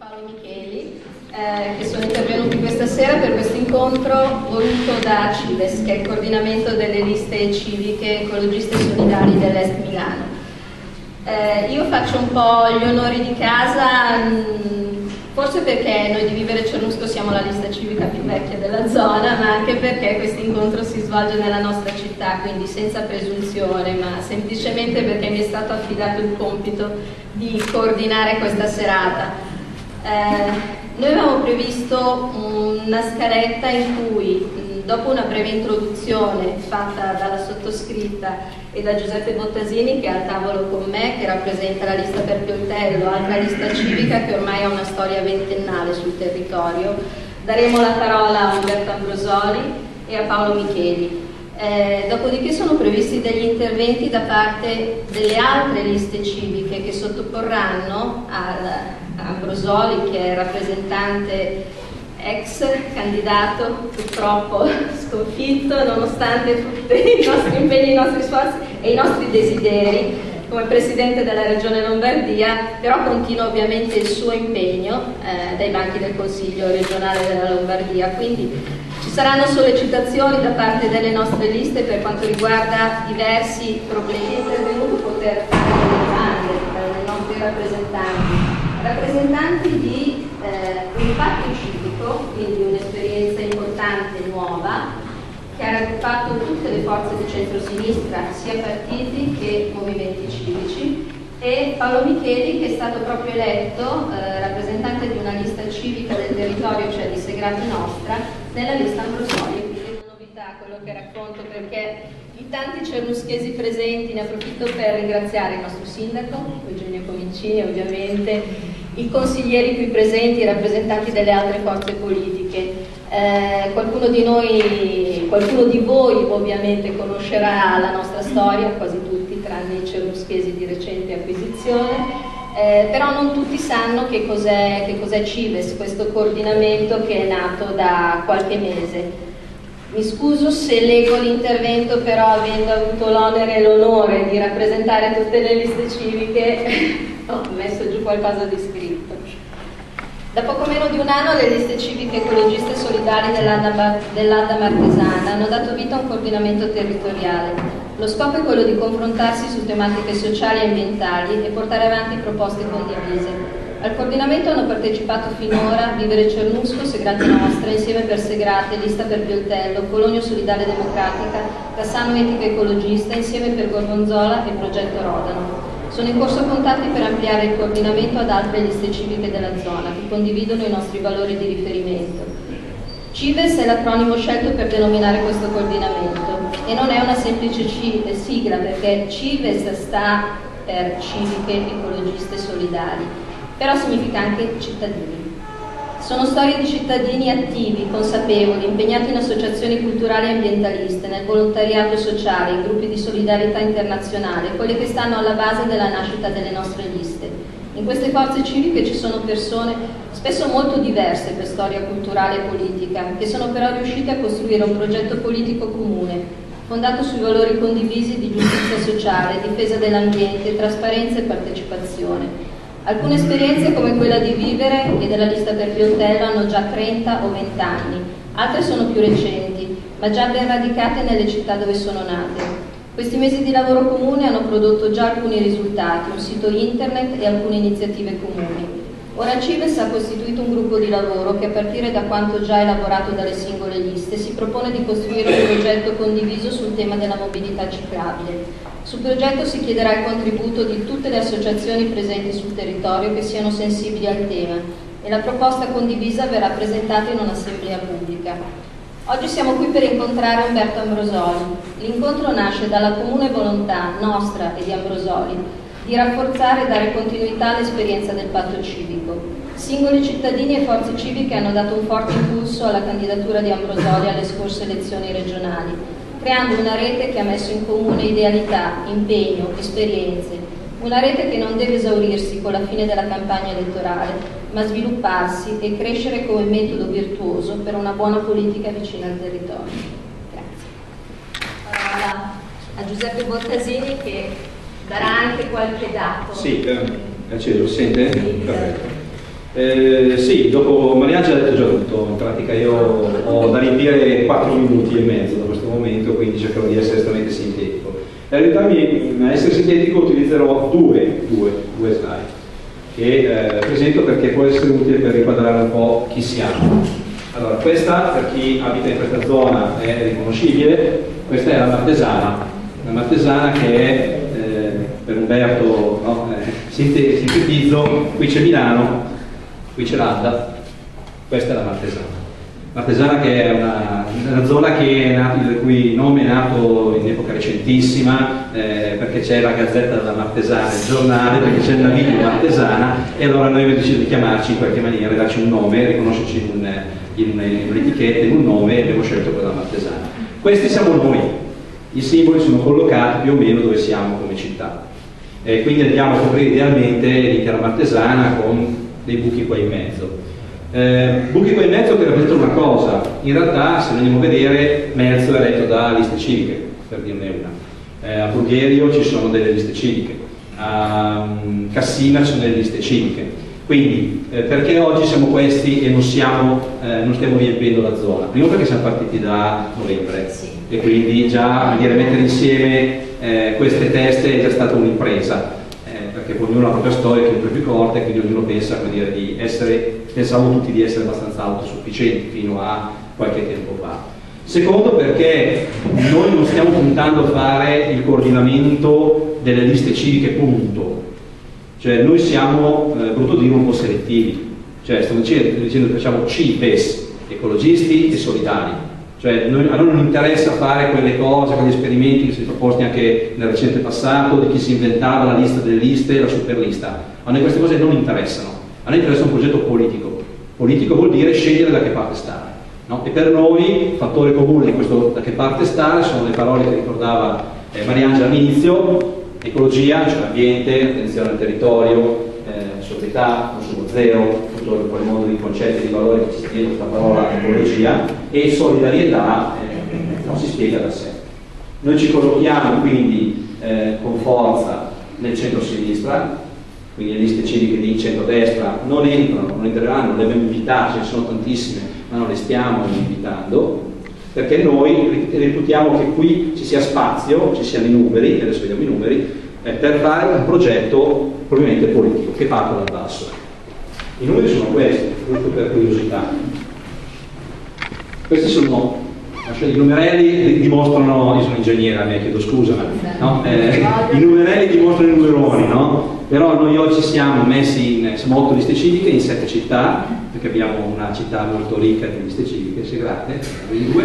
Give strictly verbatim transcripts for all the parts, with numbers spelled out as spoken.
Paolo Micheli, eh, che sono intervenuti questa sera per questo incontro voluto da CIVES, che è il coordinamento delle liste civiche ecologiste e solidali dell'Est Milano. Eh, io faccio un po' gli onori di casa, mh, forse perché noi di Vivere Cernusco siamo la lista civica più vecchia della zona, ma anche perché questo incontro si svolge nella nostra città, quindi senza presunzione, ma semplicemente perché mi è stato affidato il compito di coordinare questa serata. Eh, noi avevamo previsto una scaletta in cui, dopo una breve introduzione fatta dalla sottoscritta e da Giuseppe Bottasini, che è al tavolo con me, che rappresenta la lista per Pioltello, altra lista civica che ormai ha una storia ventennale sul territorio, daremo la parola a Umberto Ambrosoli e a Paolo Micheli. Eh, dopodiché sono previsti degli interventi da parte delle altre liste civiche che sottoporranno al Ambrosoli, che è rappresentante ex candidato purtroppo sconfitto nonostante tutti i nostri impegni, i nostri sforzi e i nostri desideri come Presidente della Regione Lombardia, però continua ovviamente il suo impegno eh, dai banchi del Consiglio regionale della Lombardia, quindi ci saranno sollecitazioni da parte delle nostre liste per quanto riguarda diversi problemi. È intervenuto poter fare delle domande ai nostri rappresentanti rappresentanti di eh, un impatto civico, quindi un'esperienza importante, nuova, che ha raggruppato tutte le forze di centrosinistra, sia partiti che movimenti civici, e Paolo Micheli, che è stato proprio eletto eh, rappresentante di una lista civica del territorio, cioè di Segrate Nostra, nella lista Ambrosoli. Quindi è una novità quello che racconto, perché i tanti cernuschesi presenti, ne approfitto per ringraziare il nostro sindaco, Eugenio Comincini, ovviamente, i consiglieri qui presenti, i rappresentanti delle altre forze politiche. Eh, qualcuno di noi, qualcuno di voi ovviamente conoscerà la nostra storia, quasi tutti, tranne i cernuschesi di recente acquisizione, eh, però non tutti sanno che cos'è che cos'è CIVES, questo coordinamento che è nato da qualche mese. Mi scuso se leggo l'intervento, però avendo avuto l'onere e l'onore di rappresentare tutte le liste civiche ho messo giù qualcosa di scritto. Da poco meno di un anno le liste civiche ecologiste e solidali dell'Adda Martesana hanno dato vita a un coordinamento territoriale. Lo scopo è quello di confrontarsi su tematiche sociali e ambientali e portare avanti proposte condivise. Al coordinamento hanno partecipato finora Vivere Cernusco, Segrate Nostra, Insieme per Segrate, Lista per Pioltello, Cologno Solidale Democratica, Cassano Etica Ecologista, Insieme per Gorgonzola e Progetto Rodano. Sono in corso contatti per ampliare il coordinamento ad altre liste civiche della zona che condividono i nostri valori di riferimento. CIVES è l'acronimo scelto per denominare questo coordinamento e non è una semplice sigla, perché CIVES sta per Civiche Ecologiste Solidali, però significa anche cittadini. Sono storie di cittadini attivi, consapevoli, impegnati in associazioni culturali e ambientaliste, nel volontariato sociale, in gruppi di solidarietà internazionale, quelle che stanno alla base della nascita delle nostre liste. In queste forze civiche ci sono persone spesso molto diverse per storia culturale e politica, che sono però riuscite a costruire un progetto politico comune, fondato sui valori condivisi di giustizia sociale, difesa dell'ambiente, trasparenza e partecipazione. Alcune esperienze, come quella di Vivere e della lista per Pioltello, hanno già trenta o venti anni, altre sono più recenti, ma già ben radicate nelle città dove sono nate. Questi mesi di lavoro comune hanno prodotto già alcuni risultati, un sito internet e alcune iniziative comuni. Ora CIVES ha costituito un gruppo di lavoro che, a partire da quanto già elaborato dalle singole liste, si propone di costruire un progetto condiviso sul tema della mobilità ciclabile. Sul progetto si chiederà il contributo di tutte le associazioni presenti sul territorio che siano sensibili al tema e la proposta condivisa verrà presentata in un'assemblea pubblica. Oggi siamo qui per incontrare Umberto Ambrosoli. L'incontro nasce dalla comune volontà nostra e di Ambrosoli di rafforzare e dare continuità all'esperienza del patto civico. Singoli cittadini e forze civiche hanno dato un forte impulso alla candidatura di Ambrosoli alle scorse elezioni regionali, creando una rete che ha messo in comune idealità, impegno, esperienze, una rete che non deve esaurirsi con la fine della campagna elettorale, ma svilupparsi e crescere come metodo virtuoso per una buona politica vicina al territorio. Grazie. Parola a Giuseppe Bottasini, che darà anche qualche dato. Sì, eh, acceso, sente? Sì, Perfetto. Eh, sì, dopo Mariangela ha detto già tutto, in pratica io ho da riempire quattro minuti e mezzo da questo momento, quindi cercherò di essere estremamente sintetico. Per aiutarmi a essere sintetico utilizzerò due, due, due slide che eh, presento perché può essere utile per riquadrare un po' chi siamo. Allora, questa per chi abita in questa zona è riconoscibile, questa è la Martesana, la Martesana che è, eh, per Umberto, no? eh, sintetizzo, qui c'è Milano, qui c'è l'Adda, questa è la Martesana. Martesana che è una, una zona che è nato, il cui nome è nato in epoca recentissima, eh, perché c'è la Gazzetta della Martesana, il giornale, perché c'è il naviglio Martesana, e allora noi abbiamo deciso di chiamarci in qualche maniera, darci un nome, riconoscerci in, un, in, in un'etichetta, in un nome, e abbiamo scelto quella Martesana. Questi siamo noi, i simboli sono collocati più o meno dove siamo come città, e quindi andiamo a coprire idealmente l'intera Martesana con dei buchi qua in mezzo. Eh, buchi qua in mezzo che rappresentano una cosa, in realtà se andiamo a vedere Melzo è eletto da liste civiche, per dirne una, eh, a Brugherio ci sono delle liste civiche, a um, Cassina ci sono delle liste civiche, quindi eh, perché oggi siamo questi e non, siamo, eh, non stiamo riempiendo la zona? Primo perché siamo partiti da novembre e quindi già dire, mettere insieme eh, queste teste è già stata un'impresa, perché ognuno ha la propria storia che è più corta e quindi ognuno pensa, come dire, di essere, pensavamo tutti di essere abbastanza autosufficienti fino a qualche tempo fa. Secondo perché noi non stiamo puntando a fare il coordinamento delle liste civiche punto, cioè noi siamo, eh, brutto dire, un po' selettivi, cioè stiamo dicendo, dicendo che facciamo C P E S, ecologisti e solidari. Cioè noi, a noi non interessa fare quelle cose, quegli esperimenti che si sono proposti anche nel recente passato di chi si inventava la lista delle liste e la superlista. A noi queste cose non interessano, a noi interessa un progetto politico. Politico vuol dire scegliere da che parte stare, no? E per noi il fattore comune di questo da che parte stare sono le parole che ricordava eh, Mariangela all'inizio: ecologia, cioè ambiente, attenzione al territorio, eh, sobrietà, consumo zero, tutto quel mondo di concetti e di valori che ci sta dietro questa parola ecologia, e solidarietà eh, non si spiega da sé. Noi ci collochiamo quindi eh, con forza nel centro-sinistra, quindi le liste civiche di centro-destra non entrano, non entreranno, le abbiamo invitate, ce ne sono tantissime, ma non le stiamo invitando, perché noi reputiamo che qui ci sia spazio, ci siano i numeri, adesso vediamo i numeri, eh, per fare un progetto probabilmente politico, che parte dal basso. I numeri sono questi, giusto per curiosità. Questi sono, i numerelli dimostrano, io sono ingegnere, me chiedo scusa, no? eh, i numerelli dimostrano i numeroni, no? Però noi oggi siamo messi in, siamo otto liste civiche in sette città, perché abbiamo una città molto ricca di liste civiche, segrate, due.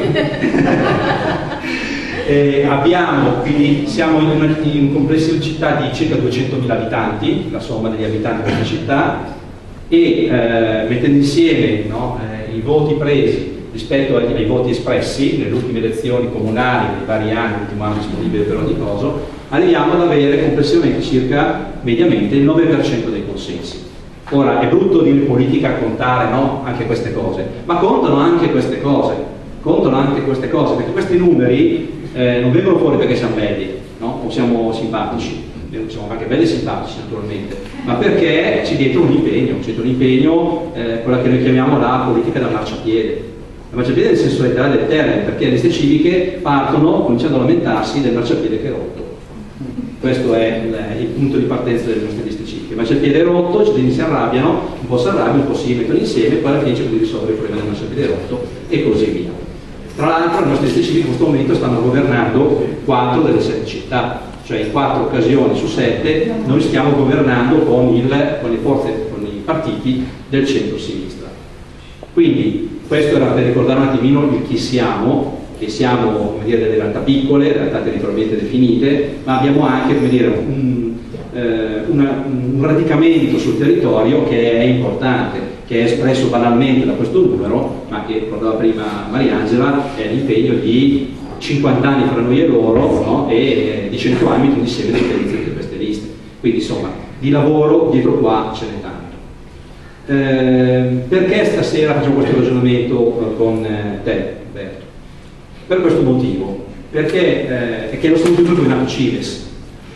Eh, abbiamo, quindi siamo in, una, in un complesso di città di circa duecentomila abitanti, la somma degli abitanti di questa città, e eh, mettendo insieme, no, eh, i voti presi rispetto ai, ai voti espressi nelle ultime elezioni comunali nei vari anni, l'ultimo anno disponibile per ogni cosa, arriviamo ad avere complessivamente circa mediamente il nove per cento dei consensi. Ora è brutto dire politica contare, no, anche queste cose, ma contano anche queste cose, contano anche queste cose, perché questi numeri eh, non vengono fuori perché siamo belli, no? O siamo simpatici, siamo anche belli e simpatici naturalmente, ma perché c'è dietro un impegno, c'è dietro un impegno, eh, quella che noi chiamiamo la politica da marciapiede. La marciapiede nel senso letterale del termine, perché le liste civiche partono cominciando a lamentarsi del marciapiede che è rotto. Questo è il, il punto di partenza delle nostre liste civiche. Il marciapiede è rotto, i cittadini si arrabbiano, un po' si arrabbiano, un po' si mettono insieme, poi alla fine cercano di risolvere il problema del marciapiede rotto e così via. Tra l'altro le nostre liste civiche in questo momento stanno governando quattro delle sette città, cioè in quattro occasioni su sette noi stiamo governando con, il, con le forze, con i partiti del centro-sinistra. Quindi questo era per ricordare un attimino il chi siamo, che siamo, come dire, delle realtà piccole, realtà territorialmente definite, ma abbiamo anche, come dire, un, eh, una, un radicamento sul territorio che è importante, che è espresso banalmente da questo numero, ma che ricordava prima Mariangela, è l'impegno di cinquanta anni fra noi e loro, no? E di cento anni tutti insieme dell'utilizzo di queste liste. Quindi insomma, di lavoro dietro qua ce n'è tanto. Eh, perché stasera facciamo questo ragionamento con te, Roberto? Per questo motivo, perché eh, è che lo Statuto è nato Cives.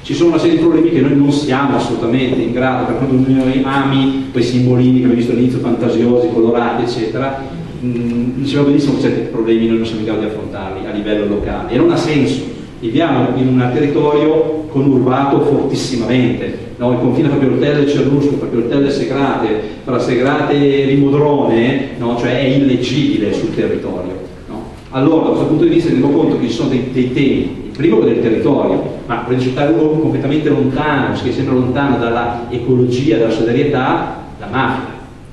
Ci sono una serie di problemi che noi non siamo assolutamente in grado, per quanto noi ami quei simbolini che abbiamo visto all'inizio, fantasiosi, colorati, eccetera, mh, diceva benissimo che certi problemi noi non siamo in grado di affrontarli a livello locale. E non ha senso, viviamo in un territorio conurbato fortissimamente, no? Il confine fra Pioltello e Cernusco, fra Pioltello e Segrate, fra Segrate e Rimodrone, no? Cioè è illeggibile sul territorio. No? Allora, da questo punto di vista, tengo conto che ci sono dei, dei temi. Primo del territorio, ma per citare uno completamente lontano, che sembra lontano dalla ecologia, dalla solidarietà, la mafia,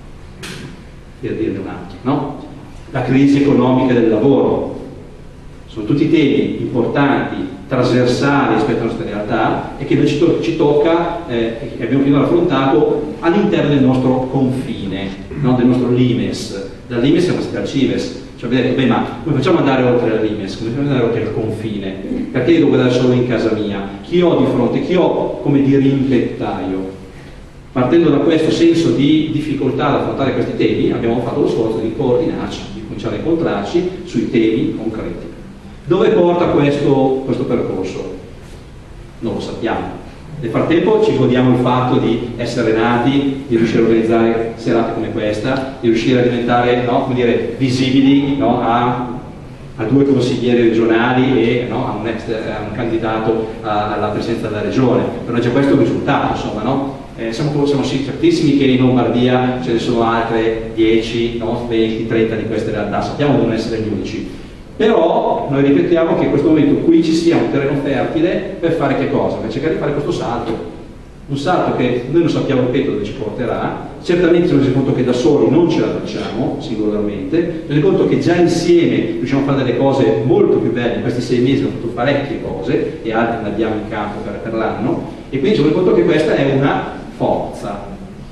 per dirne un altro, no? La crisi economica del lavoro. Sono tutti temi importanti, trasversali rispetto alla nostra realtà e che noi ci, to ci tocca, eh, che abbiamo finora affrontato all'interno del nostro confine, no? Del nostro limes. Dal limes siamo stati al cives. Cioè, avete detto, beh, ma come facciamo ad andare oltre la limes? Come facciamo ad andare oltre il confine? Perché io devo guardare solo in casa mia? Chi ho di fronte? Chi ho come dirimpettaio? Partendo da questo senso di difficoltà ad affrontare questi temi, abbiamo fatto lo sforzo di coordinarci, di cominciare a incontrarci sui temi concreti. Dove porta questo, questo percorso? Non lo sappiamo. Nel frattempo ci godiamo il fatto di essere nati, di riuscire a organizzare serate come questa, di riuscire a diventare, no, come dire, visibili, no, a, a due consiglieri regionali e, no, a, un ex, a un candidato a, alla presidenza della regione. Per noi c'è questo risultato, insomma, no? Eh, siamo, siamo certissimi che in Lombardia ce ne sono altre dieci, no, venti, trenta di queste realtà, sappiamo di non essere gli unici. Però noi ripetiamo che in questo momento qui ci sia un terreno fertile per fare che cosa? Per cercare di fare questo salto, un salto che noi non sappiamo, ripeto, dove ci porterà. Certamente ci rendiamo conto che da soli non ce la facciamo singolarmente, ci rendiamo conto che già insieme riusciamo a fare delle cose molto più belle. In questi sei mesi abbiamo fatto parecchie cose e altre ne abbiamo in campo per, per l'anno, e quindi ci rendiamo conto che questa è una forza.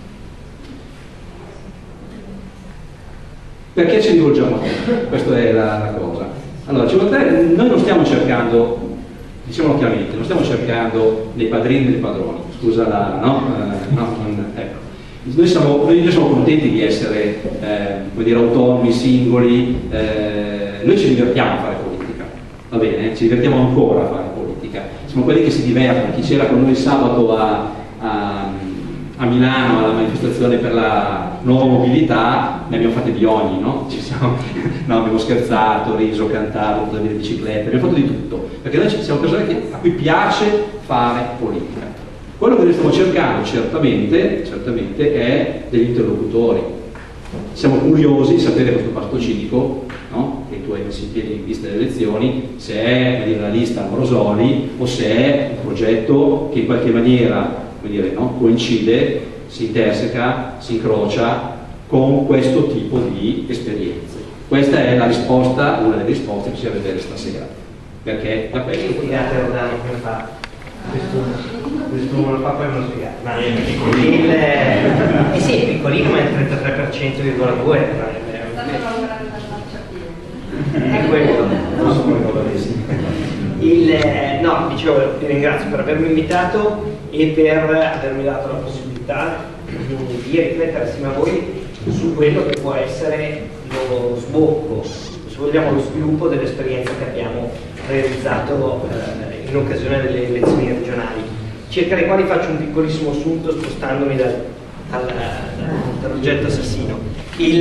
Perché ci rivolgiamo a te? Questa è la, la cosa. Allora, ci vuole, noi non stiamo cercando, diciamolo chiaramente, non stiamo cercando dei padrini e dei padroni, scusa la, no? Eh, no non, ecco. Noi siamo, noi siamo contenti di essere, eh, come dire, autonomi, singoli, eh, noi ci divertiamo a fare politica, va bene? Ci divertiamo ancora a fare politica, siamo quelli che si divertono. Chi c'era con noi sabato a, a a Milano alla manifestazione per la nuova mobilità, ne abbiamo fatte di ogni, no? Ci siamo, no, abbiamo scherzato, riso, cantato, con le biciclette, abbiamo fatto di tutto, perché noi siamo persone che, a cui piace fare politica. Quello che noi stiamo cercando certamente, certamente è degli interlocutori. Siamo curiosi di sapere questo patto civico, no? Che tu hai messo in piedi in vista delle elezioni, se è la lista Morosoli o se è un progetto che in qualche maniera, come dire, no? Coincide, si interseca, si incrocia con questo tipo di esperienze. Questa è la risposta, una delle risposte che ci bisogna vedere stasera. Perché da questo... Spiegate Rodano come fa? Questo numero fa, poi me lo spiegate. Ma è piccolino. Eh sì, è piccolino, ma è il trentatré per cento virgola due. È quello. Non so come lo vedessi. Il, no, dicevo, vi ringrazio per avermi invitato e per avermi dato la possibilità di riflettere assieme a voi su quello che può essere lo sbocco, se vogliamo lo sviluppo dell'esperienza che abbiamo realizzato eh, in occasione delle elezioni regionali, circa le quali faccio un piccolissimo assunto spostandomi dal, dal, dal progetto assassino. Il,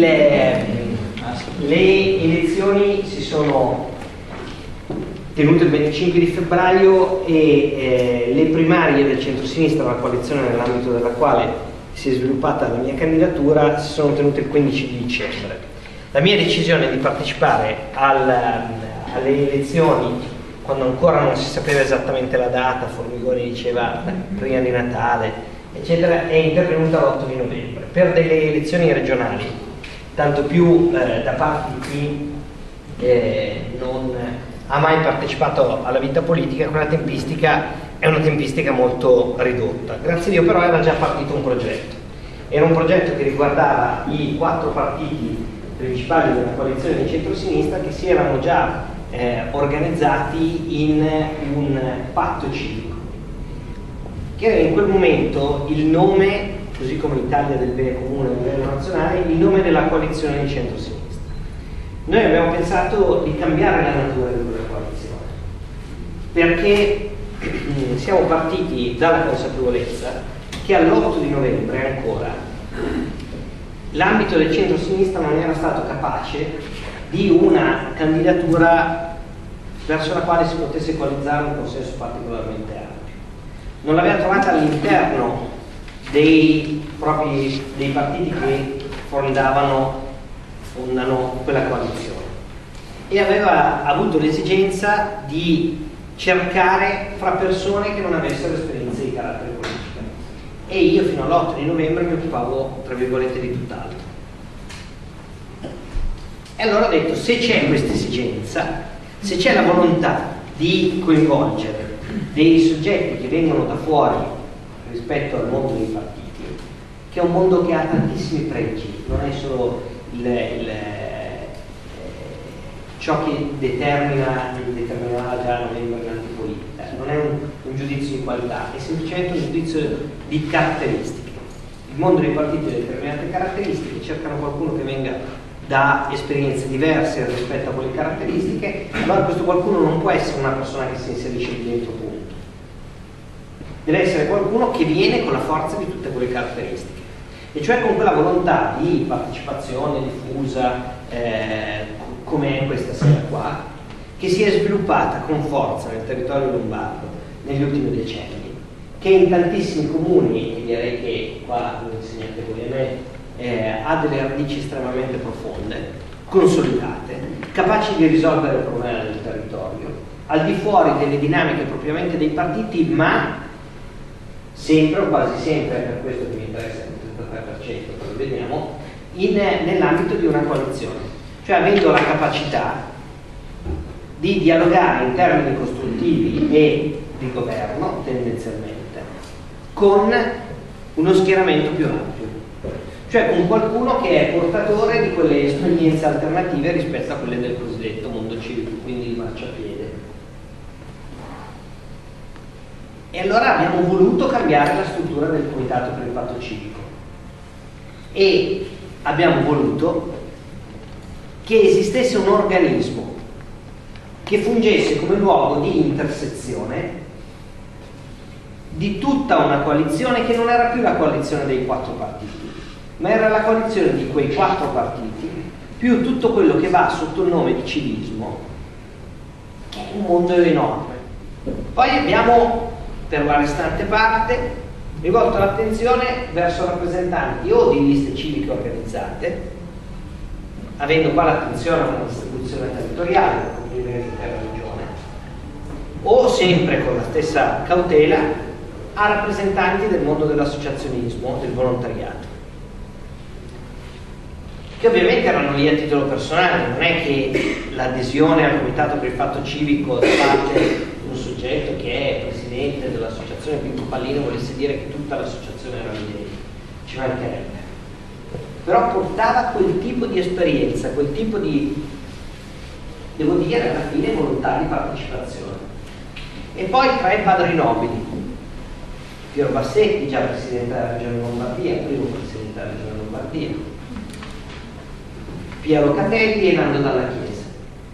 le elezioni si sono tenute il venticinque di febbraio e eh, le primarie del centro-sinistra, la coalizione nell'ambito della quale si è sviluppata la mia candidatura, si sono tenute il quindici di dicembre. La mia decisione di partecipare al, alle elezioni, quando ancora non si sapeva esattamente la data, Formigoni diceva prima di Natale, eccetera, è intervenuta l'otto di novembre per delle elezioni regionali, tanto più eh, da parte di chi eh, non ha mai partecipato alla vita politica. Quella tempistica è una tempistica molto ridotta. Grazie a Dio però era già partito un progetto. Era un progetto che riguardava i quattro partiti principali della coalizione di centrosinistra che si erano già eh, organizzati in un patto civico, che era in quel momento il nome, così come Italia del bene comune a livello nazionale, il nome della coalizione di centrosinistra. Noi abbiamo pensato di cambiare la natura di quella coalizione, perché mh, siamo partiti dalla consapevolezza che all'otto di novembre ancora l'ambito del centro-sinistra non era stato capace di una candidatura verso la quale si potesse coalizzare un consenso particolarmente ampio. Non l'aveva trovata all'interno dei propri dei partiti che fondavano fondano quella coalizione, e aveva avuto l'esigenza di cercare fra persone che non avessero esperienze di carattere politico, e io fino all'otto di novembre mi occupavo tra virgolette di tutt'altro. E allora ho detto, se c'è questa esigenza, se c'è la volontà di coinvolgere dei soggetti che vengono da fuori rispetto al mondo dei partiti, che è un mondo che ha tantissimi pregi, non è solo il, il, eh, ciò che determina determinava già a novembre l'antipolitica, non è un, un giudizio di qualità, è semplicemente un giudizio di caratteristiche. Il mondo dei partiti ha determinate caratteristiche, cercano qualcuno che venga da esperienze diverse rispetto a quelle caratteristiche, allora questo qualcuno non può essere una persona che si inserisce lì dentro, punto. Deve essere qualcuno che viene con la forza di tutte quelle caratteristiche, e cioè con quella volontà di partecipazione diffusa, eh, come è questa sera qua, che si è sviluppata con forza nel territorio lombardo negli ultimi decenni, che in tantissimi comuni, e direi che qua lo insegnate voi a me, eh, ha delle radici estremamente profonde, consolidate, capaci di risolvere il problema del territorio, al di fuori delle dinamiche propriamente dei partiti, ma sempre o quasi sempre, per questo che mi interessa il trentatré per cento, poi lo vediamo, in, nell'ambito di una coalizione, cioè avendo la capacità di dialogare in termini costruttivi e di governo, tendenzialmente, con uno schieramento più ampio, cioè con qualcuno che è portatore di quelle esperienze alternative rispetto a quelle del cosiddetto mondo civico, quindi il marciapiede. E allora abbiamo voluto cambiare la struttura del Comitato per il Patto Civico e abbiamo voluto che esistesse un organismo che fungesse come luogo di intersezione di tutta una coalizione che non era più la coalizione dei quattro partiti, ma era la coalizione di quei quattro partiti più tutto quello che va sotto il nome di civismo, che è un mondo enorme. Poi abbiamo, per la restante parte, rivolto l'attenzione verso rappresentanti o di liste civiche organizzate, avendo qua l'attenzione alla distribuzione territoriale per coprire l'intera regione, o sempre con la stessa cautela a rappresentanti del mondo dell'associazionismo, del volontariato, che ovviamente erano lì a titolo personale. Non è che l'adesione al Comitato per il Fatto Civico da parte di un soggetto che è presidente dell'associazione Pinco Pallino volesse dire che tutta l'associazione era lì, ci mancherebbe, però portava quel tipo di esperienza, quel tipo di, devo dire, alla fine volontà di partecipazione. E poi tre padri nobili: Piero Bassetti, già presidente della Regione Lombardia, primo presidente della Regione Lombardia, Piero Catelli e Nando Dalla Chiesa.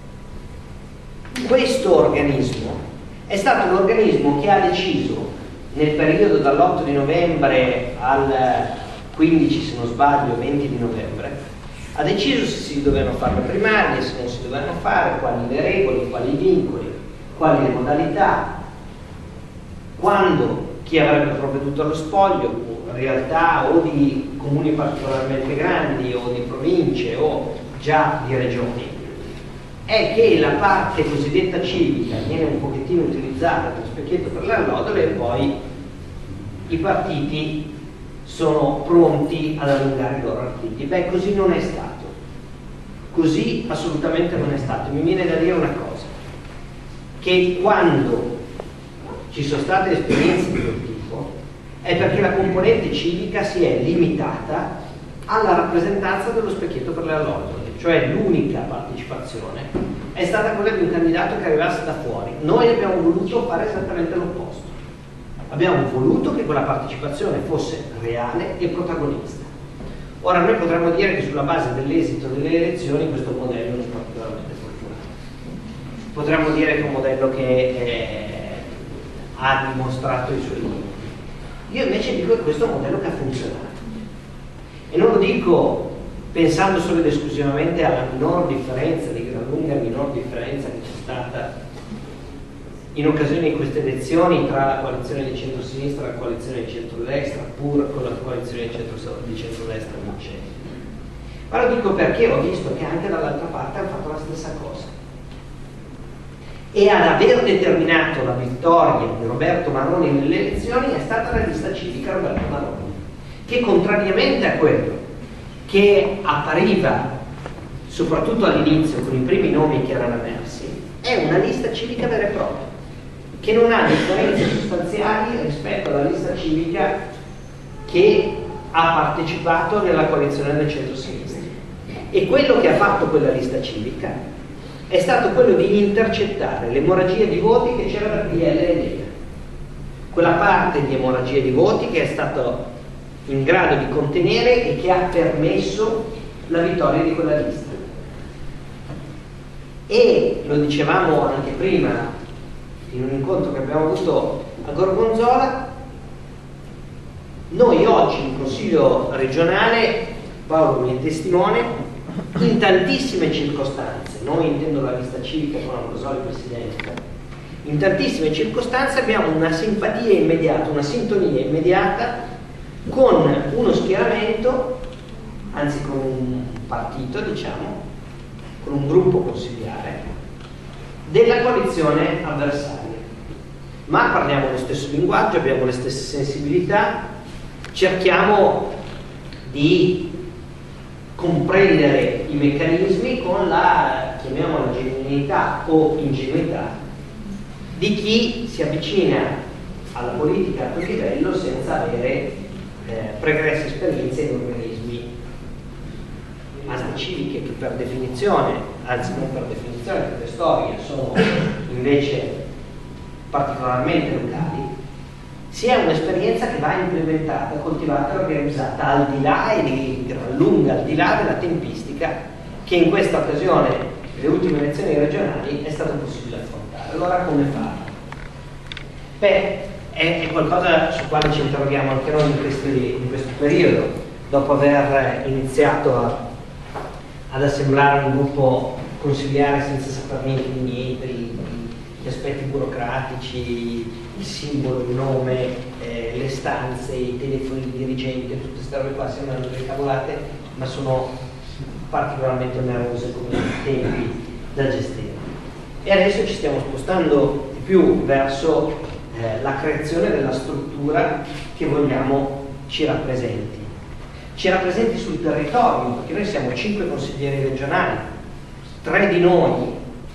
Questo organismo è stato un organismo che ha deciso nel periodo dall'otto di novembre al quindici, se non sbaglio, venti di novembre, ha deciso se si dovevano fare le primarie, se non si dovevano fare, quali le regole, quali i vincoli, quali le modalità, quando, chi avrebbe provveduto allo spoglio, realtà o di comuni particolarmente grandi o di province o già di regioni. È che la parte cosiddetta civica viene un pochettino utilizzata per specchietto per le allodole e poi i partiti sono pronti ad allungare i loro artigli. Beh, così non è stato. Così assolutamente non è stato. Mi viene da dire una cosa, che quando ci sono state esperienze di quel tipo è perché la componente civica si è limitata alla rappresentanza dello specchietto per le allodole, cioè l'unica partecipazione è stata quella di un candidato che arrivasse da fuori. Noi abbiamo voluto fare esattamente l'opposto. Abbiamo voluto che quella partecipazione fosse reale e protagonista. Ora noi potremmo dire che sulla base dell'esito delle elezioni questo modello non è particolarmente fortunato. Potremmo dire che è un modello che è, ha dimostrato i suoi limiti. Io invece dico che questo è un modello che ha funzionato. E non lo dico pensando solo ed esclusivamente alla minor differenza, di gran lunga minor differenza che c'è stata in occasione di queste elezioni tra la coalizione di centrosinistra e la coalizione di centrodestra, pur con la coalizione di, centro, di centrodestra vincente. Ma lo dico perché ho visto che anche dall'altra parte hanno fatto la stessa cosa. E ad aver determinato la vittoria di Roberto Maroni nelle elezioni è stata la lista civica Roberto Maroni, che contrariamente a quello che appariva soprattutto all'inizio con i primi nomi che erano emersi, è una lista civica vera e propria, che non ha differenze sostanziali rispetto alla lista civica che ha partecipato nella coalizione del centro-sinistra. E quello che ha fatto quella lista civica è stato quello di intercettare l'emorragia di voti che c'era da P D L e Lega, quella parte di emorragia di voti che è stato in grado di contenere e che ha permesso la vittoria di quella lista. E lo dicevamo anche prima in un incontro che abbiamo avuto a Gorgonzola, noi oggi in Consiglio regionale, Paolo mi è testimone, in tantissime circostanze, noi intendo la lista civica con Ambrosoli presidente, in tantissime circostanze abbiamo una simpatia immediata, una sintonia immediata con uno schieramento, anzi con un partito, diciamo, con un gruppo consigliare della coalizione avversaria. Ma parliamo lo stesso linguaggio, abbiamo le stesse sensibilità, cerchiamo di comprendere i meccanismi con la, chiamiamola, genuinità o ingenuità di chi si avvicina alla politica a quel livello senza avere eh, pregresse esperienze in organismi civiche che per definizione, anzi non per definizione, per storia, sono invece particolarmente locali, sia un'esperienza che va implementata, coltivata e organizzata al di là e di gran lunga, al di là della tempistica che in questa occasione, le ultime elezioni regionali, è stato possibile affrontare. Allora come farlo? Beh, è, è qualcosa su quale ci interroghiamo anche noi in, questi, in questo periodo, dopo aver iniziato a, ad assemblare un gruppo consigliare senza saper niente di niente, gli aspetti burocratici, il simbolo, il nome, eh, le stanze, i telefoni di dirigente, tutte queste robe qua sembrano delle cavolate, ma sono particolarmente onerose come tempi da gestire. E adesso ci stiamo spostando di più verso eh, la creazione della struttura che vogliamo ci rappresenti. Ci rappresenti sul territorio, perché noi siamo cinque consiglieri regionali, tre di noi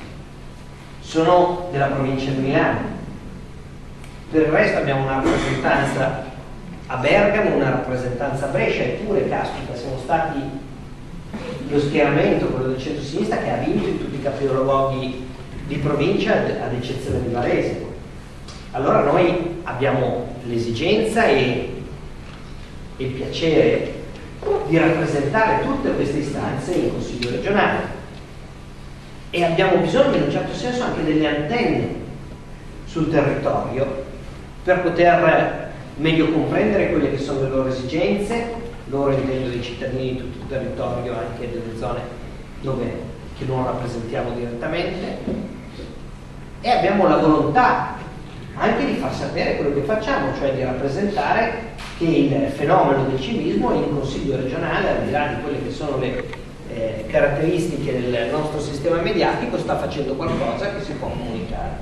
sono della provincia di Milano. Per il resto abbiamo una rappresentanza a Bergamo, una rappresentanza a Brescia, eppure, caspita, siamo stati lo schieramento, quello del centro-sinistra, che ha vinto in tutti i capoluoghi di provincia, ad eccezione di Varese. Allora noi abbiamo l'esigenza e, e il piacere di rappresentare tutte queste istanze in Consiglio regionale. E abbiamo bisogno in un certo senso anche delle antenne sul territorio per poter meglio comprendere quelle che sono le loro esigenze, loro intendo dei cittadini di tutto il territorio, anche delle zone dove, che non rappresentiamo direttamente, e abbiamo la volontà anche di far sapere quello che facciamo, cioè di rappresentare che il fenomeno del civismo in Consiglio regionale, al di là di quelle che sono le Eh, caratteristiche del nostro sistema mediatico, sta facendo qualcosa che si può comunicare.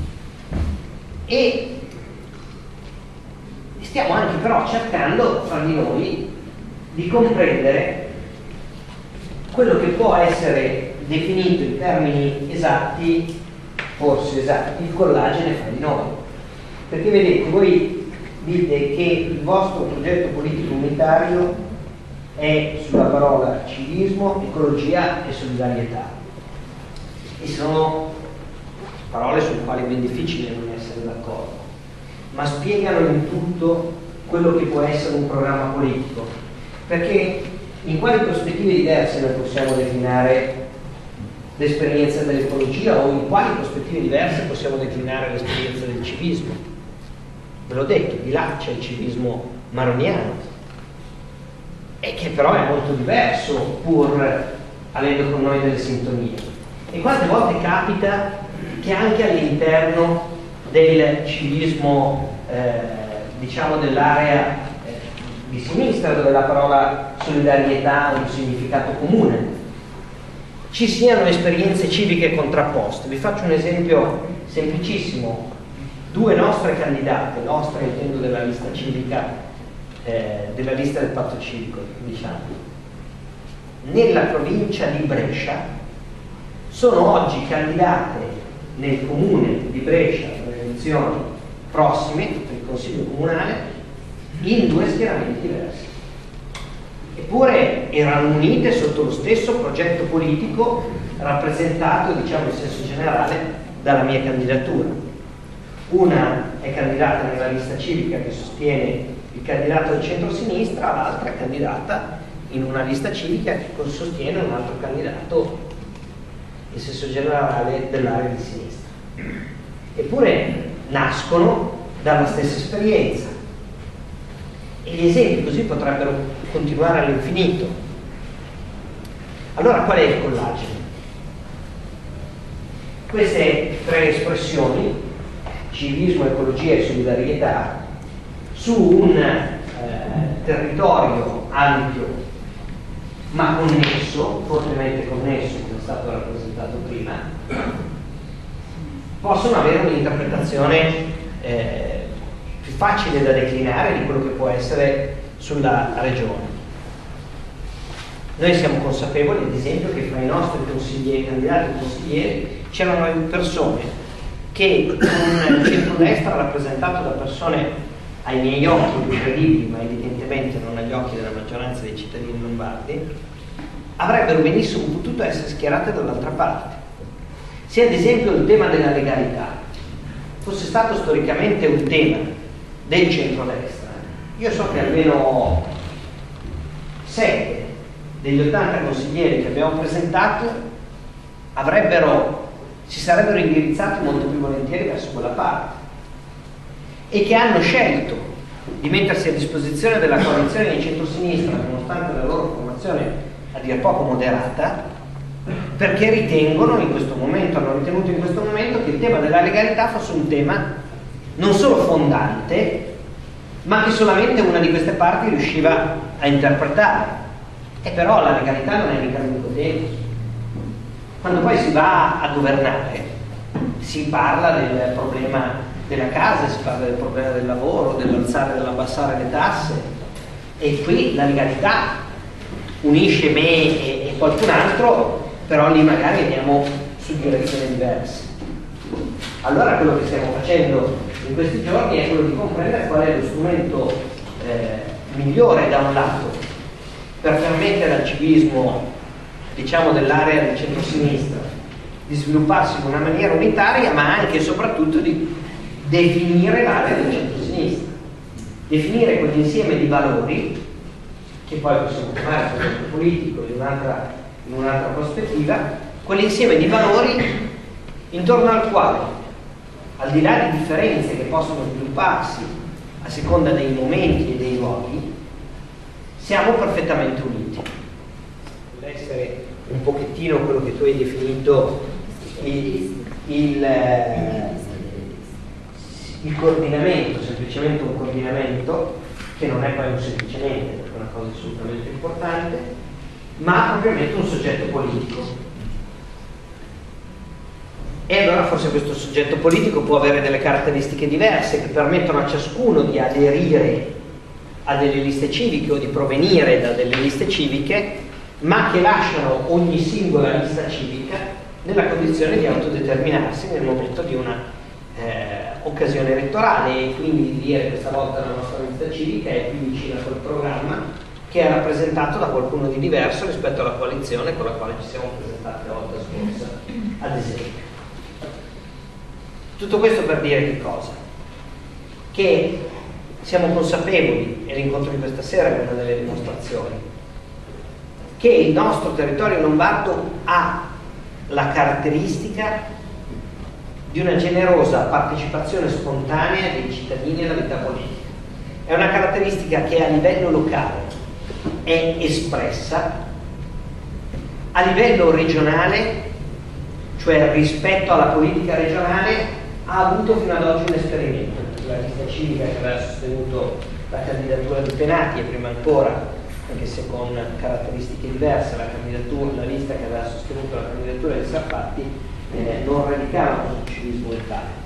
E stiamo anche però cercando fra di noi di comprendere quello che può essere definito in termini esatti, forse esatti, il collagene fra di noi. Perché vedete, voi dite che il vostro progetto politico unitario è sulla parola civismo, ecologia e solidarietà, e sono parole sulle quali è ben difficile non essere d'accordo, ma spiegano in tutto quello che può essere un programma politico, perché in quali prospettive diverse noi possiamo declinare l'esperienza dell'ecologia o in quali prospettive diverse possiamo declinare l'esperienza del civismo. ve l'ho detto, di là c'è il civismo maroniano, e che però è molto diverso, pur avendo con noi delle sintonie. E quante volte capita che anche all'interno del civismo, eh, diciamo dell'area eh, di sinistra, dove la parola solidarietà ha un significato comune, ci siano esperienze civiche contrapposte. Vi faccio un esempio semplicissimo. Due nostre candidate, nostre intendo della lista civica, eh, della lista del patto civico, diciamo, nella provincia di Brescia, sono oggi candidate nel comune di Brescia, nelle elezioni prossime, per il Consiglio Comunale, in due schieramenti diversi. Eppure erano unite sotto lo stesso progetto politico rappresentato, diciamo in senso generale, dalla mia candidatura. Una è candidata nella lista civica che sostiene il candidato del centro-sinistra, l'altra è candidata in una lista civica che sostiene un altro candidato in senso generale dell'area di sinistra. Eppure nascono dalla stessa esperienza. E gli esempi così potrebbero continuare all'infinito. Allora qual è il collagene? Queste tre espressioni, civismo, ecologia e solidarietà, su un eh, territorio ampio ma connesso, fortemente connesso, come è stato rappresentato prima, possono avere un'interpretazione eh, più facile da declinare di quello che può essere sulla regione. Noi siamo consapevoli, ad esempio, che fra i nostri consiglieri, candidati consiglieri, c'erano persone che un centrodestra rappresentato da persone ai miei occhi incredibili, ma evidentemente non agli occhi della maggioranza dei cittadini lombardi, avrebbero benissimo potuto essere schierate dall'altra parte. Se ad esempio il tema della legalità fosse stato storicamente un tema del centrodestra, io so che almeno sette degli ottanta consiglieri che abbiamo presentato avrebbero, si sarebbero indirizzati molto più volentieri verso quella parte, e che hanno scelto di mettersi a disposizione della coalizione di centrosinistra nonostante la loro formazione a dir poco moderata, perché ritengono in questo momento, hanno ritenuto in questo momento che il tema della legalità fosse un tema non solo fondante, ma che solamente una di queste parti riusciva a interpretare. E però la legalità non è mica l'unico tema. Quando poi si va a governare si parla del problema della casa, si parla del problema del lavoro, dell'alzare e dell'abbassare le tasse, e qui la legalità unisce me e, e qualcun altro, però lì magari andiamo su direzioni diverse. Allora quello che stiamo facendo in questi giorni è quello di comprendere qual è lo strumento eh, migliore da un lato per permettere al civismo, diciamo, dell'area del centro-sinistra di svilupparsi in una maniera unitaria, ma anche e soprattutto di definire l'area del centro-sinistra, definire quell'insieme di valori che poi possiamo chiamare progetto politico in un'altra, in un'altra prospettiva, quell'insieme di valori intorno al quale, al di là di differenze che possono svilupparsi a seconda dei momenti e dei luoghi, siamo perfettamente uniti. Deve essere un pochettino quello che tu hai definito il, il, il coordinamento, semplicemente un coordinamento che non è poi un semplicemente, perché è una cosa assolutamente importante, ma propriamente un soggetto politico. E allora forse questo soggetto politico può avere delle caratteristiche diverse che permettono a ciascuno di aderire a delle liste civiche o di provenire da delle liste civiche, ma che lasciano ogni singola lista civica nella condizione di autodeterminarsi nel momento di una eh, occasione elettorale, e quindi di dire questa volta la nostra lista civica è più vicina a quel programma che è rappresentato da qualcuno di diverso rispetto alla coalizione con la quale ci siamo presentati la volta scorsa, ad esempio. Tutto questo per dire che cosa? Che siamo consapevoli, e l'incontro di questa sera è una delle dimostrazioni, che il nostro territorio lombardo ha la caratteristica di una generosa partecipazione spontanea dei cittadini alla vita politica. È una caratteristica che a livello locale è espressa, a livello regionale, cioè rispetto alla politica regionale, ha avuto fino ad oggi un esperimento. La lista civica che aveva sostenuto la candidatura di Penati e prima ancora, anche se con caratteristiche diverse, la, candidatura, la lista che aveva sostenuto la candidatura di Sarfatti eh, non radicava un civismo locale.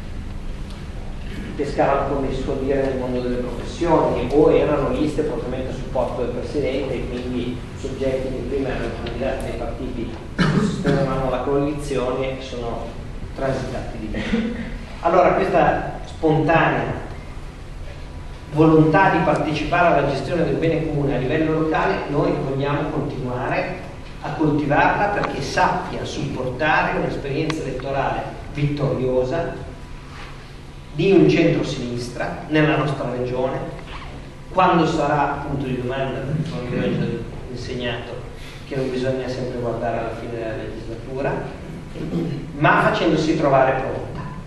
Pescavano, come si suol dire, nel mondo delle professioni, o erano liste fortemente a supporto del Presidente e quindi soggetti che prima erano candidati nei partiti che sostenevano la coalizione sono transitati di lì. Allora questa spontanea volontà di partecipare alla gestione del bene comune a livello locale noi vogliamo continuare a coltivarla, perché sappia supportare un'esperienza elettorale vittoriosa di un centro-sinistra nella nostra regione, quando sarà punto di domanda, perché come vi ho già insegnato che non bisogna sempre guardare alla fine della legislatura, ma facendosi trovare pronta.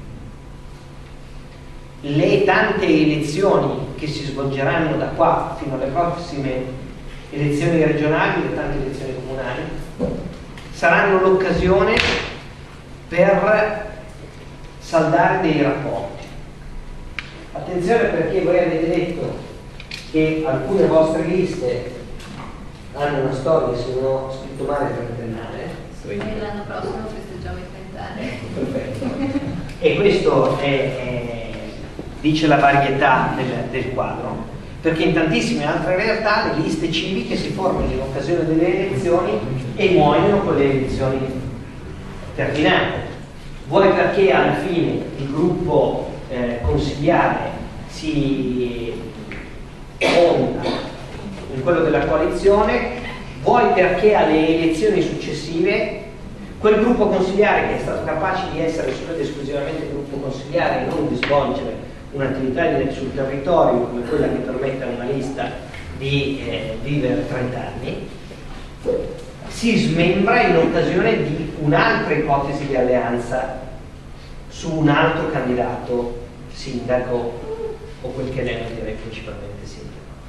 Le tante elezioni che si svolgeranno da qua fino alle prossime elezioni regionali, le tante elezioni comunali, saranno l'occasione per saldare dei rapporti. Attenzione, perché voi avete detto che alcune vostre liste hanno una storia, se non ho scritto male, trentennale. Sì, l'anno prossimo festeggiamo il trent'anni. Perfetto. E questo è, è, dice la varietà del, del quadro, perché in tantissime altre realtà le liste civiche si formano in occasione delle elezioni e muoiono con le elezioni terminate. Vuoi perché alla fine il gruppo eh, consigliare si monta in quello della coalizione, vuoi perché alle elezioni successive quel gruppo consigliare che è stato capace di essere solo ed esclusivamente gruppo consigliare e non di svolgere un'attività sul territorio come quella che permette a una lista di eh, vivere trenta anni, si smembra in occasione di un'altra ipotesi di alleanza su un altro candidato sindaco, o quel che lei non direi principalmente sindaco.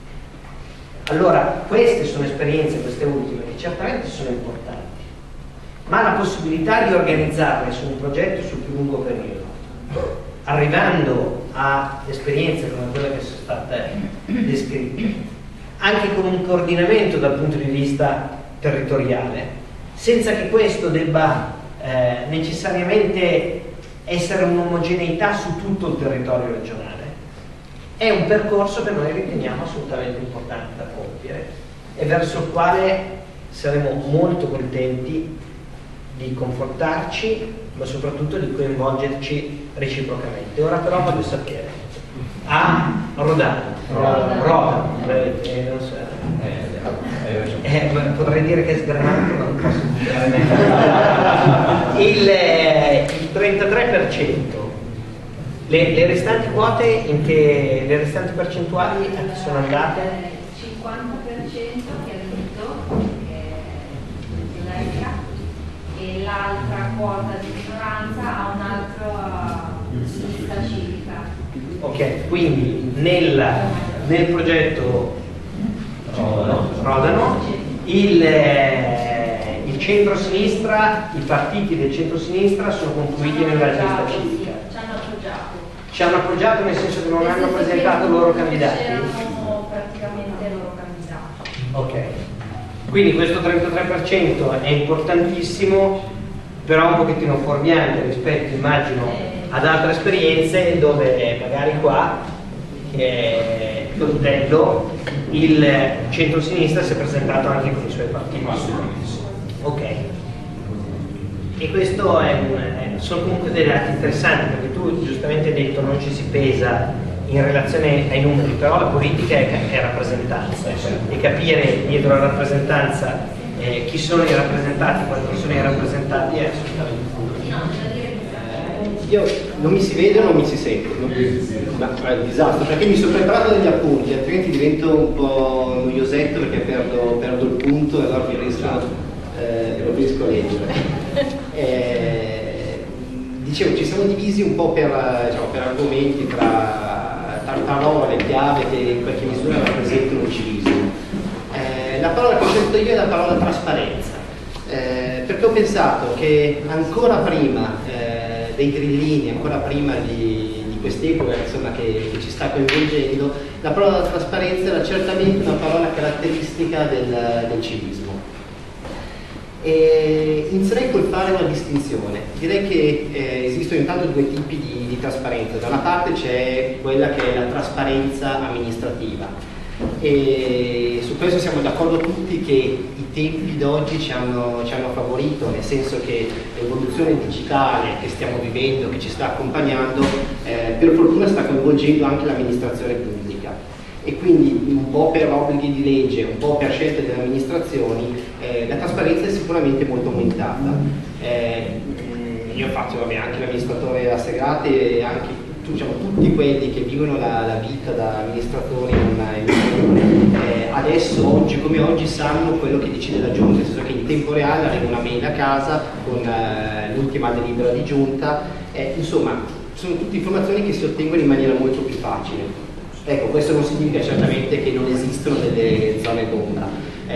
Allora, queste sono esperienze, queste ultime, che certamente sono importanti, ma la possibilità di organizzarle su un progetto sul più lungo periodo, arrivando a esperienze come quelle che sono state descritte, anche con un coordinamento dal punto di vista territoriale, senza che questo debba eh, necessariamente essere un'omogeneità su tutto il territorio regionale, è un percorso che noi riteniamo assolutamente importante da compiere e verso il quale saremo molto contenti di confrontarci, ma soprattutto di coinvolgerci reciprocamente. Ora però voglio sapere, a Rodano, Rodano, Rodano eh, non so, eh, potrei dire che è sgranato, ma non posso dire il, il trentatré per cento. Le, le restanti quote, in che, le restanti percentuali a chi sono andate? Il cinquanta per cento che ha vinto, che è l'Eca, e l'altra quota di minoranza ha un'altra lista civica. Ok, quindi nel, nel progetto Rodano, Rodano il, eh, il centro-sinistra, i partiti del centro-sinistra sono confluiti nella lista civica. Ci hanno appoggiato. Ci hanno appoggiato nel senso che non hanno presentato i loro candidati? C'erano praticamente i loro candidati. Ok, quindi questo trentatré per cento è importantissimo, però un pochettino fuorviante rispetto, immagino, ad altre esperienze dove magari qua, che è Coltello, il centro-sinistra si è presentato anche con i suoi partiti. Ok. E questo è un, è, sono comunque dei dati interessanti, perché tu giustamente hai detto non ci si pesa in relazione ai numeri, però la politica è, è rappresentanza, e capire dietro la rappresentanza eh, chi sono i rappresentati, quanti sono i rappresentati è assolutamente fondamentale. Io non mi si vede o non mi si sente, non ma è un disastro, perché mi sono preparato degli appunti, altrimenti divento un po' noiosetto perché perdo, perdo il punto e allora mi riesco, eh, non riesco a leggere. Eh, dicevo, ci siamo divisi un po' per, diciamo, per argomenti, tra, tra parole chiave che in qualche misura rappresentano il civismo. Eh, la parola che ho scelto io è la parola trasparenza, eh, perché ho pensato che ancora prima eh, dei grillini, ancora prima di, di quest'epoca insomma, che, che ci sta coinvolgendo, la parola trasparenza era certamente una parola caratteristica del, del civismo. E inizierei col fare una distinzione. Direi che eh, esistono intanto due tipi di, di trasparenza. Da una parte c'è quella che è la trasparenza amministrativa, e su questo siamo d'accordo tutti che i tempi d'oggi ci hanno, ci hanno favorito, nel senso che l'evoluzione digitale che stiamo vivendo, che ci sta accompagnando, eh, per fortuna sta coinvolgendo anche l'amministrazione pubblica. E quindi un po' per obblighi di legge, un po' per scelte delle amministrazioni, eh, la trasparenza è sicuramente molto aumentata. Eh, io faccio vabbè, anche l'amministratore a Segrate e anche diciamo, tutti quelli che vivono la, la vita da amministratori in una emissione, eh, adesso, oggi come oggi, sanno quello che decide la giunta, nel senso che in tempo reale arriva una mail a casa con eh, l'ultima delibera di giunta, eh, insomma sono tutte informazioni che si ottengono in maniera molto più facile. Ecco, questo non significa certamente che non esistono delle zone d'ombra.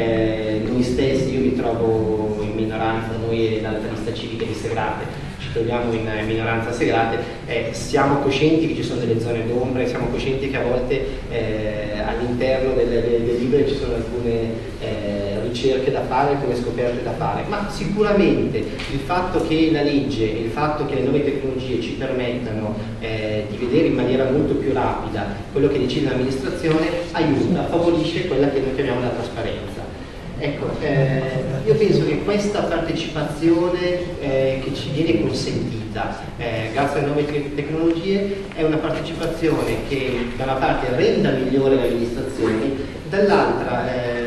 Eh, noi stessi, io mi trovo in minoranza, noi e l'altra lista civica di Segrate, ci troviamo in minoranza a Segrate, eh, siamo coscienti che ci sono delle zone d'ombra e siamo coscienti che a volte eh, all'interno delle, delle, delle libere ci sono alcune eh, ricerche da fare, alcune scoperte da fare, ma sicuramente il fatto che la legge e il fatto che le nuove tecnologie ci permettano eh, di vedere in maniera molto più rapida quello che decide l'amministrazione aiuta, favorisce quella che noi chiamiamo la trasparenza. Ecco, eh, io penso che questa partecipazione eh, che ci viene consentita eh, grazie alle nuove te tecnologie è una partecipazione che da una parte renda migliore le amministrazioni, dall'altra eh,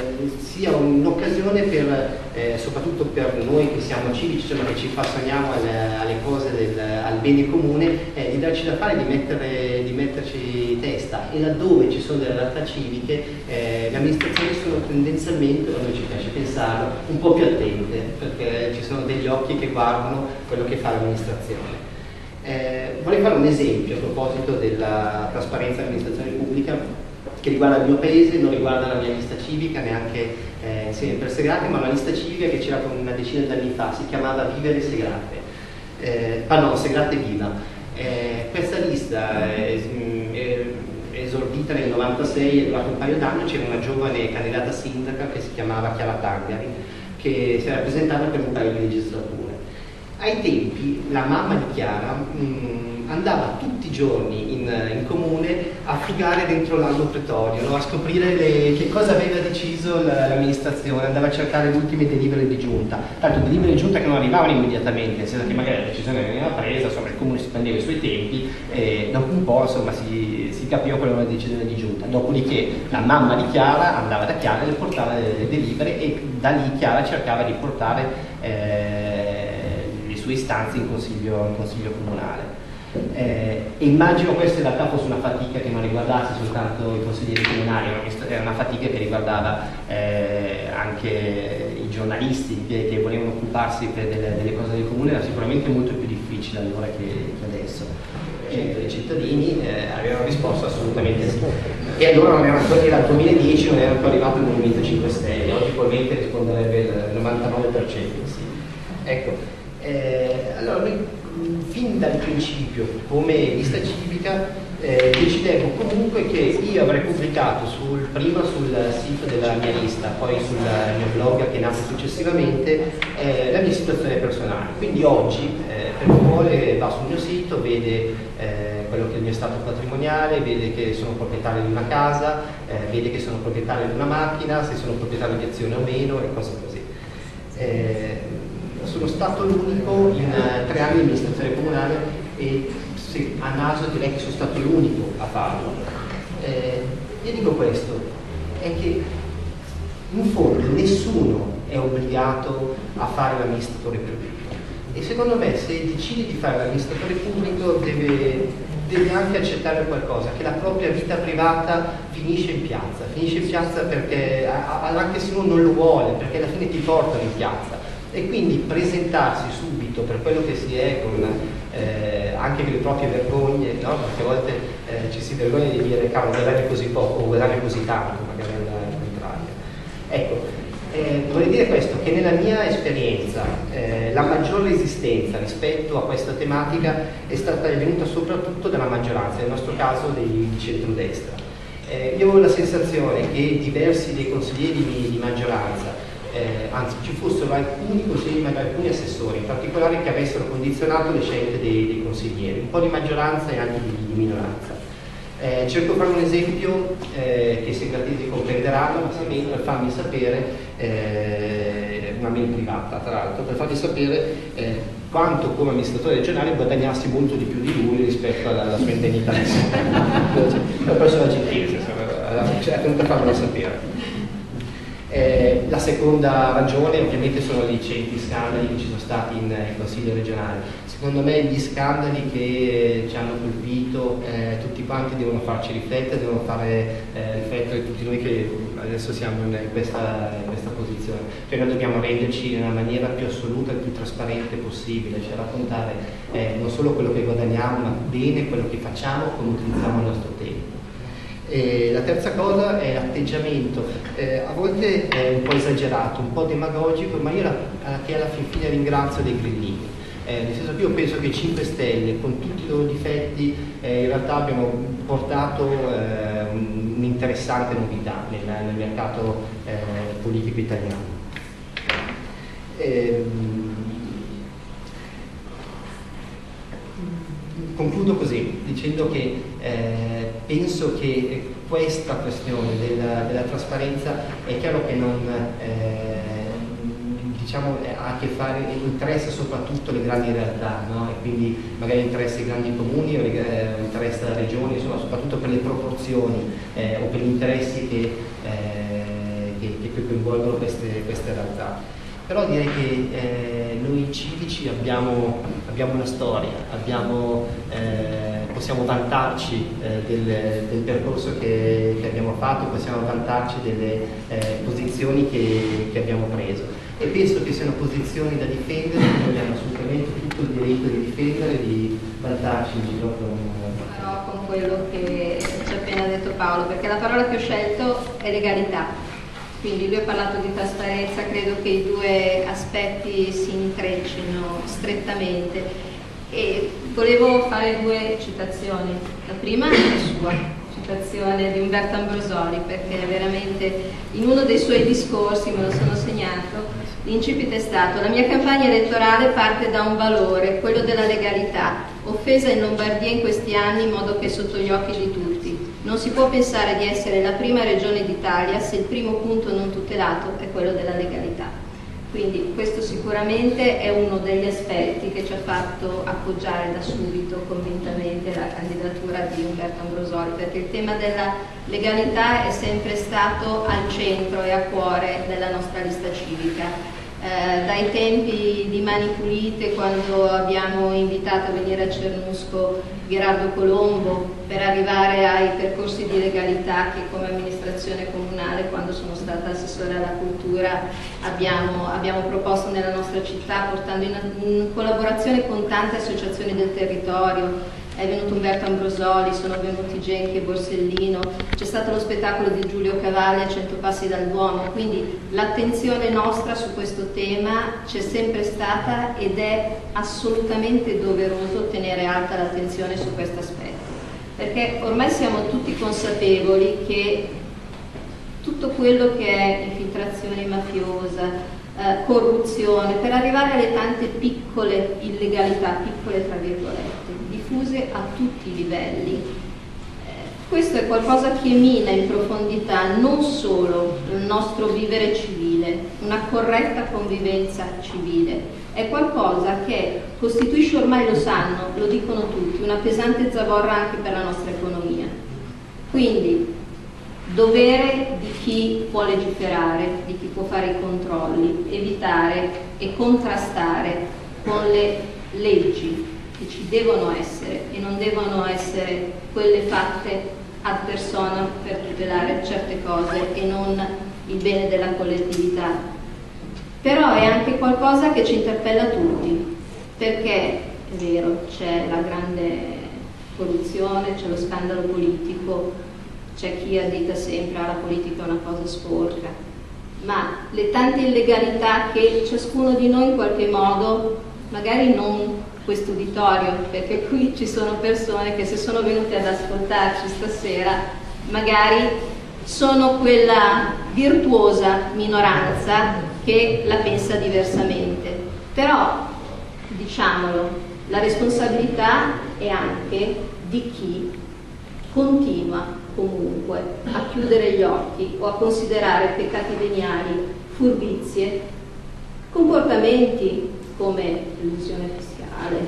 sia un'occasione per, eh, soprattutto per noi che siamo civici, insomma, che ci appassioniamo alle, alle cose del, al bene comune, eh, di darci da fare, di, mettere, di metterci testa, e laddove ci sono delle realtà civiche eh, le amministrazioni sono tendenzialmente, a noi ci piace pensarlo, un po' più attente, perché ci sono degli occhi che guardano quello che fa l'amministrazione. Eh, vorrei fare un esempio a proposito della trasparenza dell'amministrazione pubblica che riguarda il mio paese, non riguarda la mia lista civica, neanche eh, insieme per Segrate, ma una lista civica che c'era una decina di anni fa, si chiamava Vivere Segrate, eh, pardon, Segrate Viva. Eh, questa lista è, è esordita nel novantasei, è durata un paio d'anni, c'era una giovane candidata sindaca che si chiamava Chiara Tangari, che si era presentata per un paio di legislature. Ai tempi la mamma di Chiara mh, andava tutti i giorni in, in comune a frugare dentro l'albo pretorio, no? A scoprire le, che cosa aveva deciso l'amministrazione, andava a cercare le ultime delibere di giunta, tanto delibere di giunta che non arrivavano immediatamente, nel senso che magari la decisione veniva presa, insomma il comune si prendeva i suoi tempi e dopo un po' insomma si, si capiva quella era la decisione di giunta. Dopodiché la mamma di Chiara andava da Chiara e le portava le delibere e da lì Chiara cercava di portare eh, le sue istanze in consiglio, in consiglio comunale. Eh, e immagino questa in realtà fosse una fatica che non riguardasse soltanto i consiglieri comunali, ma era una fatica che riguardava eh, anche i giornalisti che, che volevano occuparsi per delle, delle cose del comune, era sicuramente molto più difficile allora che, che adesso. E i cittadini eh, avevano risposto assolutamente sì. E allora non era, era il duemiladieci, non era ancora arrivato il Movimento cinque Stelle, oggi probabilmente risponderebbe il novantanove per cento sì. Ecco, eh, allora noi fin dal principio come lista civica eh, decidevo comunque che io avrei pubblicato sul, prima sul sito della mia lista, poi sul mio blog che è nato successivamente, eh, la mia situazione personale. Quindi oggi eh, per chi vuole va sul mio sito, vede eh, quello che è il mio stato patrimoniale, vede che sono proprietario di una casa, eh, vede che sono proprietario di una macchina, se sono proprietario di azione o meno e cose così. Eh, sono stato l'unico in uh, tre anni di amministrazione comunale e se, a naso direi che sono stato l'unico a farlo. Eh, io dico questo, è che in fondo nessuno è obbligato a fare l'amministratore pubblico e secondo me se decide di fare l'amministratore pubblico deve, deve anche accettare qualcosa, che la propria vita privata finisce in piazza, finisce in piazza perché anche se uno non lo vuole, perché alla fine ti portano in piazza. E quindi presentarsi subito per quello che si è con eh, anche le proprie vergogne, no? Perché a volte eh, ci si vergogna di dire cavolo, guadagno così poco o guadagno così tanto, magari al contrario. Ecco, eh, vorrei dire questo, che nella mia esperienza eh, la maggior resistenza rispetto a questa tematica è stata venuta soprattutto dalla maggioranza, nel nostro caso dei, di centrodestra. Eh, io ho la sensazione che diversi dei consiglieri di, di maggioranza, eh, anzi ci fossero alcuni consiglieri, ma alcuni assessori in particolare, che avessero condizionato le scelte dei, dei consiglieri, un po' di maggioranza e anche di, di minoranza. Eh, cerco di fare un esempio eh, che i segretari comprenderanno, ma se per farmi sapere, eh, una mail privata tra l'altro, per farvi sapere eh, quanto come amministratore regionale guadagnassi molto di più di lui rispetto alla, alla sua indennità. Una persona gentile, cioè, è venuta a farmelo sapere. Eh, la seconda ragione ovviamente sono i recenti scandali che ci sono stati in, in Consiglio regionale. Secondo me gli scandali che ci hanno colpito eh, tutti quanti devono farci riflettere, devono fare eh, riflettere tutti noi che adesso siamo in questa, in questa posizione. Cioè noi dobbiamo renderci nella maniera più assoluta e più trasparente possibile, cioè raccontare eh, non solo quello che guadagniamo, ma bene quello che facciamo, come utilizziamo il nostro tempo. E la terza cosa è l'atteggiamento, eh, a volte è un po' esagerato, un po' demagogico, ma io la, che alla fin fine ringrazio dei grillini, eh, nel senso che io penso che i cinque Stelle, con tutti i loro difetti, eh, in realtà abbiamo portato eh, un'interessante novità nel, nel mercato eh, politico italiano. Ehm, Concludo così, dicendo che eh, penso che questa questione della, della trasparenza è chiaro che non eh, diciamo, ha a che fare, interessa soprattutto le grandi realtà, no? E quindi magari interessa i grandi comuni o eh, interessa le regioni, insomma, soprattutto per le proporzioni eh, o per gli interessi che, eh, che, che coinvolgono queste, queste realtà. Però direi che eh, noi civici abbiamo, abbiamo una storia, abbiamo, eh, possiamo vantarci eh, del, del percorso che, che abbiamo fatto, possiamo vantarci delle eh, posizioni che, che abbiamo preso. E penso che siano posizioni da difendere, noi abbiamo assolutamente tutto il diritto di difendere e di vantarci in giro con... Però con quello che ci ha appena detto Paolo, perché la parola che ho scelto è legalità. Quindi lui ha parlato di trasparenza, credo che i due aspetti si intreccino strettamente e volevo fare due citazioni. La prima è sua, citazione di Umberto Ambrosoli, perché veramente in uno dei suoi discorsi, me lo sono segnato, l'incipit è stato: la mia campagna elettorale parte da un valore, quello della legalità, offesa in Lombardia in questi anni in modo che è sotto gli occhi di tutti. Non si può pensare di essere la prima regione d'Italia se il primo punto non tutelato è quello della legalità. Quindi questo sicuramente è uno degli aspetti che ci ha fatto appoggiare da subito convintamente la candidatura di Umberto Ambrosoli, perché il tema della legalità è sempre stato al centro e a cuore della nostra lista civica. Eh, dai tempi di Mani Pulite, quando abbiamo invitato a venire a Cernusco Gherardo Colombo, per arrivare ai percorsi di legalità che come amministrazione comunale, quando sono stata assessore alla cultura, abbiamo, abbiamo proposto nella nostra città, portando in, in collaborazione con tante associazioni del territorio. È venuto Umberto Ambrosoli, sono venuti Genchi e Borsellino, c'è stato lo spettacolo di Giulio Cavalli a Cento Passi dal Duomo, quindi l'attenzione nostra su questo tema c'è sempre stata ed è assolutamente doveroso tenere alta l'attenzione su questo aspetto, perché ormai siamo tutti consapevoli che tutto quello che è infiltrazione mafiosa, eh, corruzione, per arrivare alle tante piccole illegalità, piccole tra virgolette, diffuse a tutti i livelli. Eh, questo è qualcosa che mina in profondità non solo il nostro vivere civile, una corretta convivenza civile, è qualcosa che costituisce, ormai lo sanno, lo dicono tutti, una pesante zavorra anche per la nostra economia. Quindi dovere di chi può legiferare, di chi può fare i controlli, evitare e contrastare con le leggi che ci devono essere e non devono essere quelle fatte ad persona per tutelare certe cose e non il bene della collettività. Però è anche qualcosa che ci interpella tutti, perché è vero, c'è la grande corruzione, c'è lo scandalo politico, c'è chi addita sempre alla politica è una cosa sporca, ma le tante illegalità che ciascuno di noi in qualche modo, magari non questo uditorio, perché qui ci sono persone che se sono venute ad ascoltarci stasera magari sono quella virtuosa minoranza che la pensa diversamente, però diciamolo, la responsabilità è anche di chi continua comunque a chiudere gli occhi o a considerare peccati veniali, furbizie, comportamenti come l'illusione fiscale,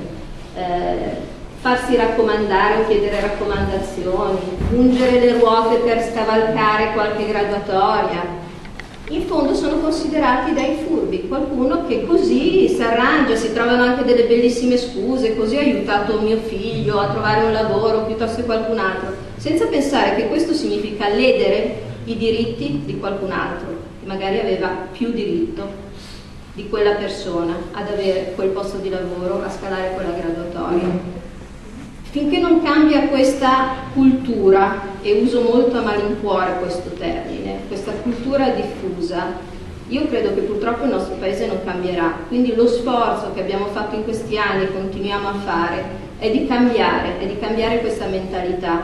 eh, farsi raccomandare o chiedere raccomandazioni, ungere le ruote per scavalcare qualche graduatoria. In fondo sono considerati dei furbi, qualcuno che così si arrangia, si trovano anche delle bellissime scuse, così ho aiutato mio figlio a trovare un lavoro piuttosto che qualcun altro, senza pensare che questo significa ledere i diritti di qualcun altro, che magari aveva più diritto di quella persona ad avere quel posto di lavoro, a scalare quella graduatoria. Finché non cambia questa cultura, e uso molto a malincuore questo termine, questa cultura diffusa, io credo che purtroppo il nostro paese non cambierà. Quindi lo sforzo che abbiamo fatto in questi anni e continuiamo a fare è di cambiare, è di cambiare questa mentalità.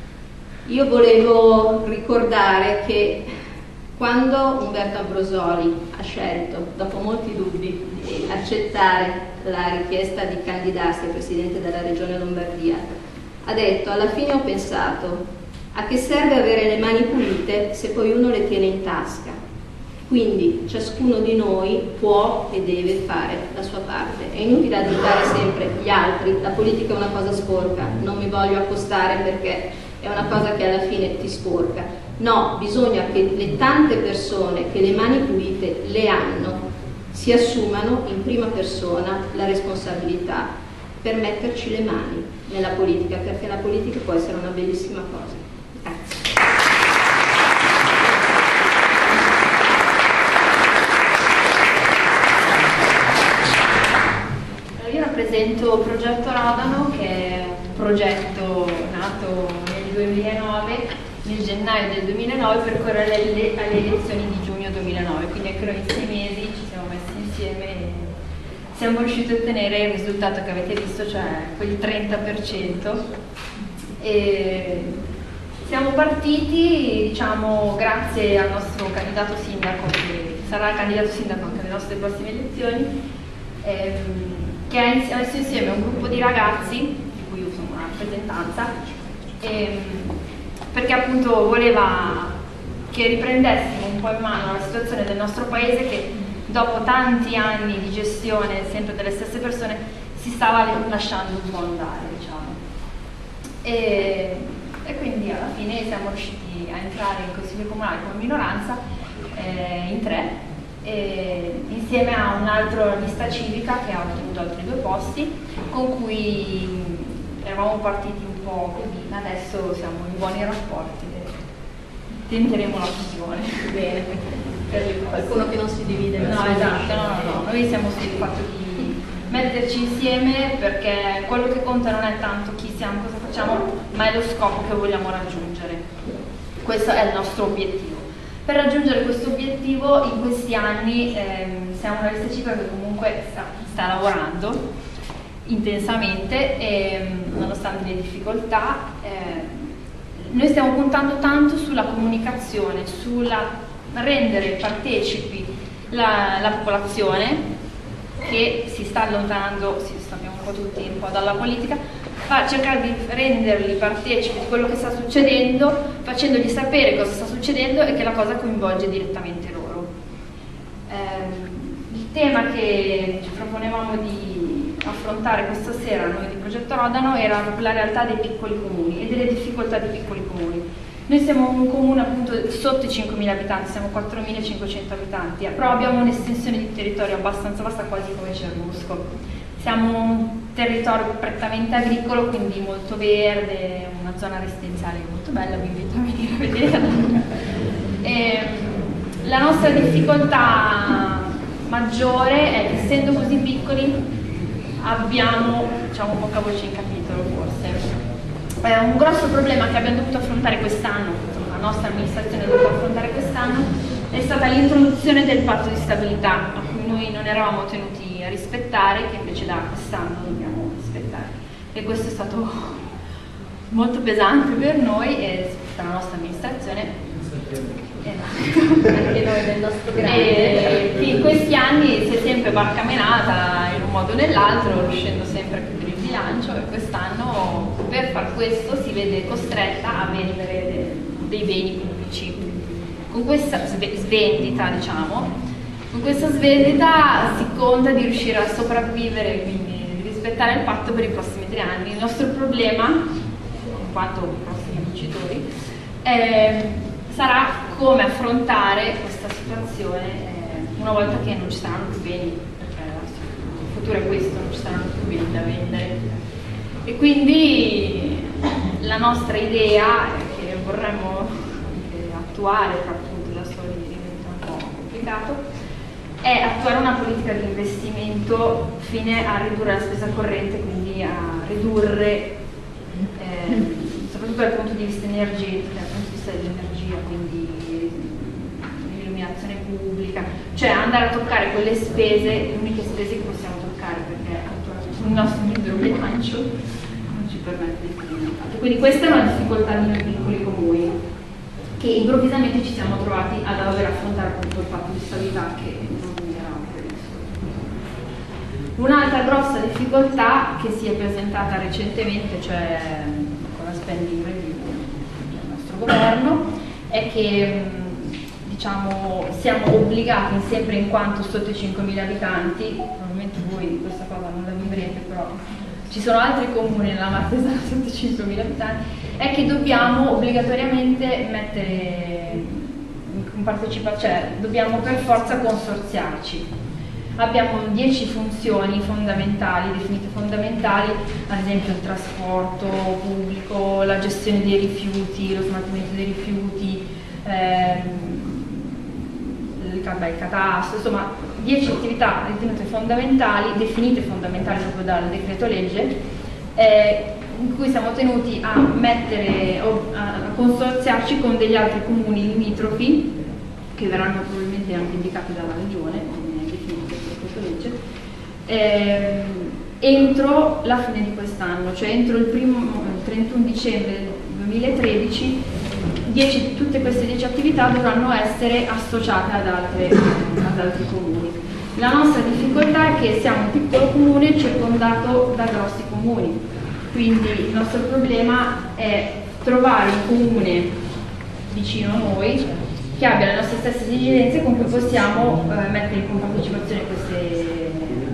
Io volevo ricordare che quando Umberto Ambrosoli ha scelto, dopo molti dubbi, di accettare la richiesta di candidarsi a Presidente della Regione Lombardia, ha detto: alla fine ho pensato, a che serve avere le mani pulite se poi uno le tiene in tasca? Quindi ciascuno di noi può e deve fare la sua parte. È inutile additare sempre gli altri, la politica è una cosa sporca, non mi voglio accostare perché è una cosa che alla fine ti sporca. No, bisogna che le tante persone che le mani pulite le hanno si assumano in prima persona la responsabilità per metterci le mani nella politica, perché la politica può essere una bellissima cosa. Grazie. Io rappresento Progetto Rodano, che è un progetto nato nel duemilanove, nel gennaio del duemilanove, per correre alle, alle elezioni di giugno duemilanove, quindi anche noi in sei mesi ci siamo messi insieme e siamo riusciti a ottenere il risultato che avete visto, cioè quel trenta per cento. E siamo partiti, diciamo, grazie al nostro candidato sindaco, che sarà il candidato sindaco anche alle nostre prossime elezioni, ehm, che ha messo insieme un gruppo di ragazzi, di cui io sono una rappresentanza, ehm, perché appunto voleva che riprendessimo un po' in mano la situazione del nostro paese, che dopo tanti anni di gestione sempre delle stesse persone si stava lasciando un po' andare, diciamo. E, e quindi alla fine siamo riusciti a entrare in Consiglio Comunale come minoranza, eh, in tre, e insieme a un'altra lista civica che ha ottenuto altri due posti, con cui eravamo partiti un po' così, ma adesso siamo in buoni rapporti e tenteremo la fusione. Bene, per qualcuno che non si divide. No, esatto, no, no, no, noi siamo sul fatto di metterci insieme, perché quello che conta non è tanto chi siamo, cosa facciamo, ma è lo scopo che vogliamo raggiungere. Questo è il nostro obiettivo. Per raggiungere questo obiettivo in questi anni ehm, siamo una lista civica che comunque sta, sta lavorando intensamente, e, nonostante le difficoltà. Eh, noi stiamo puntando tanto sulla comunicazione, sulla rendere partecipi la, la popolazione, che si sta allontanando, si sappiamo un po' tutti, un po' dalla politica, fa, cercare di renderli partecipi di quello che sta succedendo, facendogli sapere cosa sta succedendo e che la cosa coinvolge direttamente loro. Eh, il tema che ci proponevamo di affrontare questa sera noi di Progetto Rodano era proprio la realtà dei piccoli comuni e delle difficoltà dei piccoli comuni. Noi siamo un comune appunto sotto i cinquemila abitanti, siamo quattromilacinquecento abitanti, però abbiamo un'estensione di territorio abbastanza vasta, quasi come Cernusco. Siamo un territorio prettamente agricolo, quindi molto verde, una zona residenziale molto bella, vi invito a venire a vedere. E la nostra difficoltà maggiore è che, essendo così piccoli, abbiamo, diciamo, poca voce in capitolo forse. Eh, un grosso problema che abbiamo dovuto affrontare quest'anno, la nostra amministrazione ha dovuto affrontare quest'anno, è stata l'introduzione del patto di stabilità, a cui noi non eravamo tenuti a rispettare, che invece da quest'anno dobbiamo rispettare. E questo è stato molto pesante per noi e per la nostra amministrazione. Anche noi del nostro grande. E in questi anni si è sempre barcamenata in un modo o nell'altro, riuscendo sempre a chiudere il bilancio, e quest'anno per far questo si vede costretta a vendere dei beni pubblici. Con questa svendita, diciamo, con questa svendita si conta di riuscire a sopravvivere, quindi di rispettare il patto per i prossimi tre anni. Il nostro problema, in quanto prossimi vincitori, è sarà come affrontare questa situazione eh, una volta che non ci saranno più beni, perché il futuro è questo, non ci saranno più beni da vendere. E quindi la nostra idea, che vorremmo attuare, però appunto da soli diventa un po' complicato, è attuare una politica di investimento fine a ridurre la spesa corrente, quindi a ridurre, eh, soprattutto dal punto di vista energetico, dal punto di vista dell'energia, quindi l'illuminazione pubblica, cioè andare a toccare quelle spese, le uniche spese che possiamo toccare, perché il nostro libero bilancio non ci permette di fare niente. Quindi questa è una difficoltà di noi piccoli comuni, che improvvisamente ci siamo trovati a dover affrontare appunto il patto di stabilità che non era previsto. Un'altra grossa difficoltà che si è presentata recentemente, cioè con la spending review del nostro governo, è che diciamo, siamo obbligati, sempre in quanto sotto i cinquemila abitanti, probabilmente voi questa cosa non la vivrete, però ci sono altri comuni nella Martesana sotto i cinquemila abitanti, è che dobbiamo obbligatoriamente mettere in partecipazione, cioè dobbiamo per forza consorziarci. Abbiamo dieci funzioni fondamentali, definite fondamentali, ad esempio il trasporto pubblico, la gestione dei rifiuti, lo smaltimento dei rifiuti, ehm, il, beh, il catasto, insomma dieci attività ritenute fondamentali, definite fondamentali proprio dal decreto legge, eh, in cui siamo tenuti a mettere, a consorziarci con degli altri comuni limitrofi, che verranno probabilmente anche indicati dalla regione, come definito dal decreto legge, eh, entro la fine di quest'anno, cioè entro il, primo, il trentuno dicembre duemilatredici, dieci, tutte queste dieci attività dovranno essere associate ad, altre, ad altri comuni. La nostra difficoltà è che siamo un piccolo comune circondato da grossi comuni, quindi il nostro problema è trovare un comune vicino a noi che abbia le nostre stesse esigenze, con cui possiamo eh, mettere in compartecipazione queste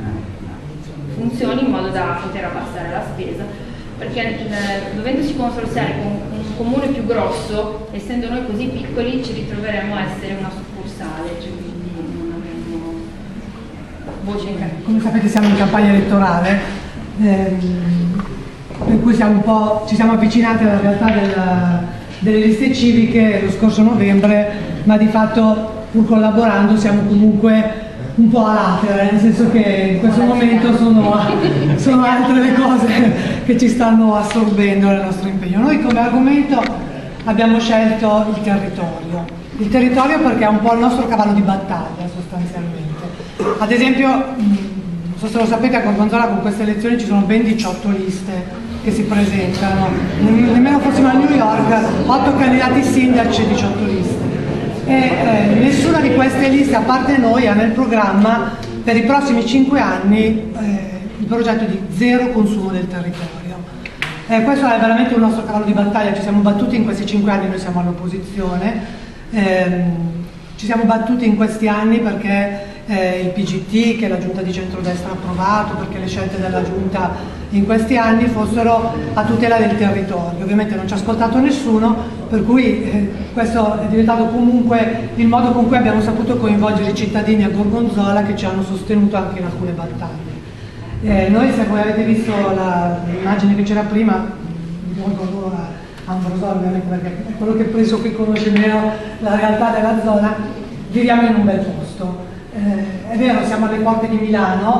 funzioni in modo da poter abbassare la spesa, perché eh, dovendosi consorziare con un comune più grosso, essendo noi così piccoli, ci ritroveremo a essere una succursale, cioè quindi non avremo voce in campagna. Come sapete siamo in campagna elettorale, ehm, per cui siamo un po', ci siamo avvicinati alla realtà della, delle liste civiche lo scorso novembre, ma di fatto pur collaborando siamo comunque un po' a latere, nel senso che in questo momento sono, sono altre le cose che ci stanno assorbendo nel nostro impegno. Noi come argomento abbiamo scelto il territorio, il territorio perché è un po' il nostro cavallo di battaglia sostanzialmente. Ad esempio, non so se lo sapete, a Gorgonzola con queste elezioni ci sono ben diciotto liste che si presentano, nemmeno fossimo a New York, otto candidati sindaci e diciotto liste. E eh, nessuna di queste liste, a parte noi, ha nel programma per i prossimi cinque anni eh, il progetto di zero consumo del territorio. Eh, questo è veramente un nostro cavallo di battaglia, ci siamo battuti in questi cinque anni, noi siamo all'opposizione, eh, ci siamo battuti in questi anni perché eh, il P G T che la giunta di centrodestra ha approvato, perché le scelte della giunta in questi anni fossero a tutela del territorio. Ovviamente non ci ha ascoltato nessuno, per cui eh, questo è diventato comunque il modo con cui abbiamo saputo coinvolgere i cittadini a Gorgonzola, che ci hanno sostenuto anche in alcune battaglie. Eh, noi, se voi avete visto l'immagine che c'era prima, rivolgo a Ambrosoli ovviamente perché è quello che penso che conosce meno la realtà della zona, viviamo in un bel posto. Eh, è vero, siamo alle porte di Milano,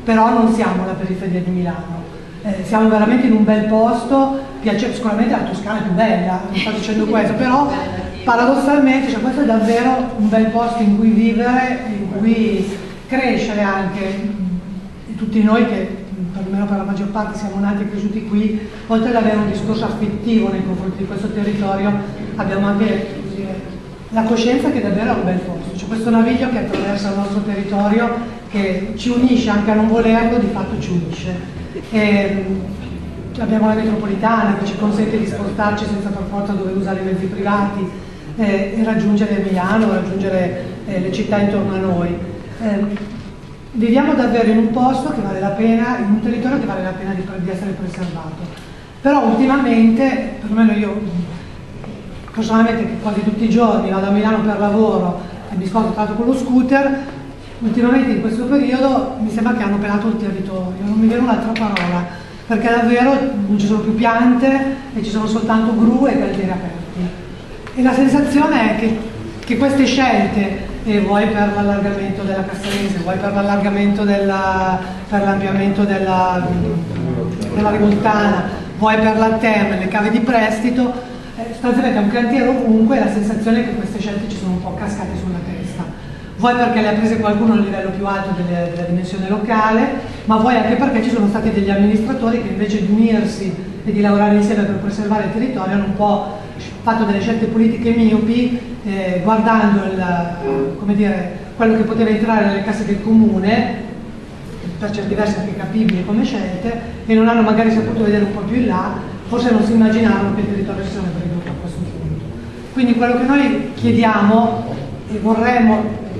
però non siamo alla periferia di Milano, eh, siamo veramente in un bel posto, piace, sicuramente la Toscana è più bella, non sto dicendo questo, però paradossalmente cioè, questo è davvero un bel posto in cui vivere, in cui crescere anche, tutti noi che perlomeno per la maggior parte siamo nati e cresciuti qui, oltre ad avere un discorso affettivo nei confronti di questo territorio, abbiamo anche dire, la coscienza che davvero è un bel posto. C'è questo naviglio che attraversa il nostro territorio, che ci unisce anche a non volerlo, di fatto ci unisce. E, abbiamo la metropolitana che ci consente di spostarci senza per forza dover usare i mezzi privati eh, e raggiungere Milano, raggiungere eh, le città intorno a noi. Eh, Viviamo davvero in un posto che vale la pena, in un territorio che vale la pena di, di essere preservato. Però ultimamente, perlomeno io personalmente quasi tutti i giorni vado a Milano per lavoro e mi sposto tra l'altro con lo scooter, ultimamente in questo periodo mi sembra che hanno pelato il territorio, non mi viene un'altra parola, perché davvero non ci sono più piante e ci sono soltanto gru e cantieri aperti. E la sensazione è che, che queste scelte, e vuoi per l'allargamento della Castellese, vuoi per l'allargamento della, per l'ampliamento della, della Rivoltana, vuoi per la Terme, le cave di prestito, eh, sostanzialmente è un cantiere ovunque e la sensazione è che queste scelte ci sono un po' cascate sulla testa. Vuoi perché le ha prese qualcuno a livello più alto delle, della dimensione locale, ma vuoi anche perché ci sono stati degli amministratori che invece di unirsi e di lavorare insieme per preservare il territorio hanno un po' fatto delle scelte politiche miopi, eh, guardando il, come dire, quello che poteva entrare nelle casse del comune, per certi versi anche capibili come scelte, e non hanno magari saputo vedere un po' più in là, forse non si immaginavano che il territorio si sarebbe ridotto a questo punto. Quindi quello che noi chiediamo e vorremmo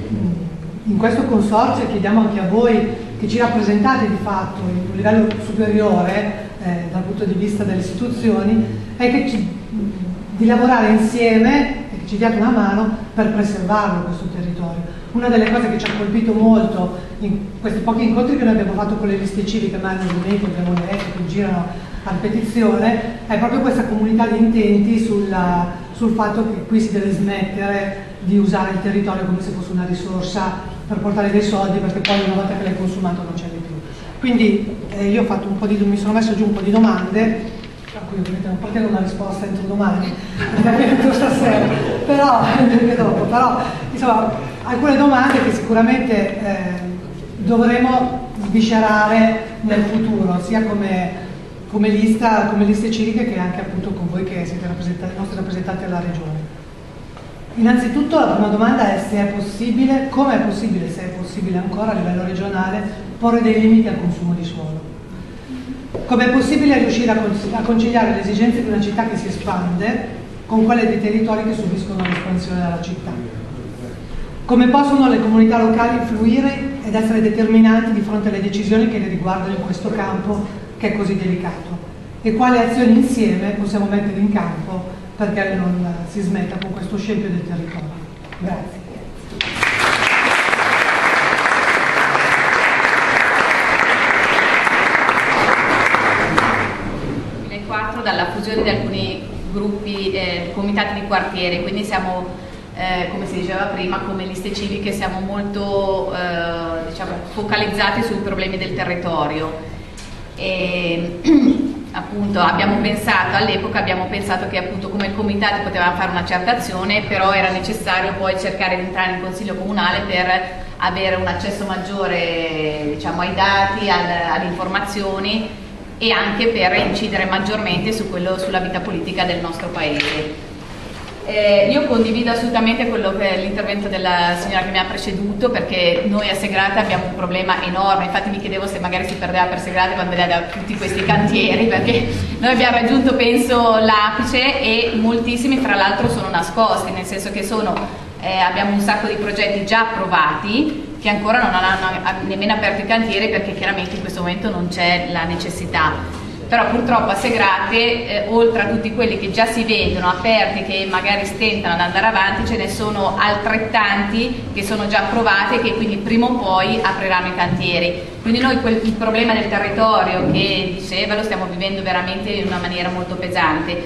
in questo consorzio, chiediamo anche a voi che ci rappresentate di fatto in un livello superiore eh, dal punto di vista delle istituzioni, è che ci, di lavorare insieme e che ci diate una mano per preservarlo questo territorio. Una delle cose che ci ha colpito molto in questi pochi incontri che noi abbiamo fatto con le liste civiche, ma nei momenti abbiamo letto che girano a ripetizione, è proprio questa comunità di intenti sulla, sul fatto che qui si deve smettere di usare il territorio come se fosse una risorsa per portare dei soldi, perché poi una volta che l'hai consumato non ce l'hai più. Quindi eh, io ho fatto un po' di, mi sono messo giù un po' di domande, a cui ovviamente non potete una risposta entro domani, entro stasera, però, dopo, però insomma, alcune domande che sicuramente eh, dovremo sviscerare nel futuro, sia come, come, lista, come liste civiche che anche appunto con voi che siete rappresentanti, i nostri rappresentanti alla Regione. Innanzitutto la prima domanda è se è possibile, come è possibile, se è possibile ancora a livello regionale, porre dei limiti al consumo di suolo. Come è possibile riuscire a conciliare le esigenze di una città che si espande con quelle dei territori che subiscono l'espansione della città. Come possono le comunità locali influire ed essere determinanti di fronte alle decisioni che le riguardano in questo campo che è così delicato. E quali azioni insieme possiamo mettere in campo perché non si smetta con questo scempio del territorio. Grazie. duemilaquattro dalla fusione di alcuni gruppi, eh, comitati di quartiere, quindi siamo, eh, come si diceva prima, come liste civiche siamo molto eh, diciamo, focalizzati sui problemi del territorio. E, appunto abbiamo pensato all'epoca abbiamo pensato che appunto come comitato potevamo fare una certa azione, però era necessario poi cercare di entrare in consiglio comunale per avere un accesso maggiore, diciamo, ai dati, al, alle informazioni e anche per incidere maggiormente su quello, sulla vita politica del nostro paese. Eh, io condivido assolutamente quello che è l'intervento della signora che mi ha preceduto, perché noi a Segrate abbiamo un problema enorme. Infatti mi chiedevo se magari si perdeva per Segrate quando vedeva tutti questi cantieri, perché noi abbiamo raggiunto penso l'apice e moltissimi tra l'altro sono nascosti, nel senso che sono, eh, abbiamo un sacco di progetti già approvati che ancora non hanno nemmeno aperto i cantieri perché chiaramente in questo momento non c'è la necessità. Però purtroppo a Segrate, eh, oltre a tutti quelli che già si vedono aperti, che magari stentano ad andare avanti, ce ne sono altrettanti che sono già approvati e che quindi prima o poi apriranno i cantieri. Quindi noi quel, il problema del territorio che diceva lo stiamo vivendo veramente in una maniera molto pesante, a differenza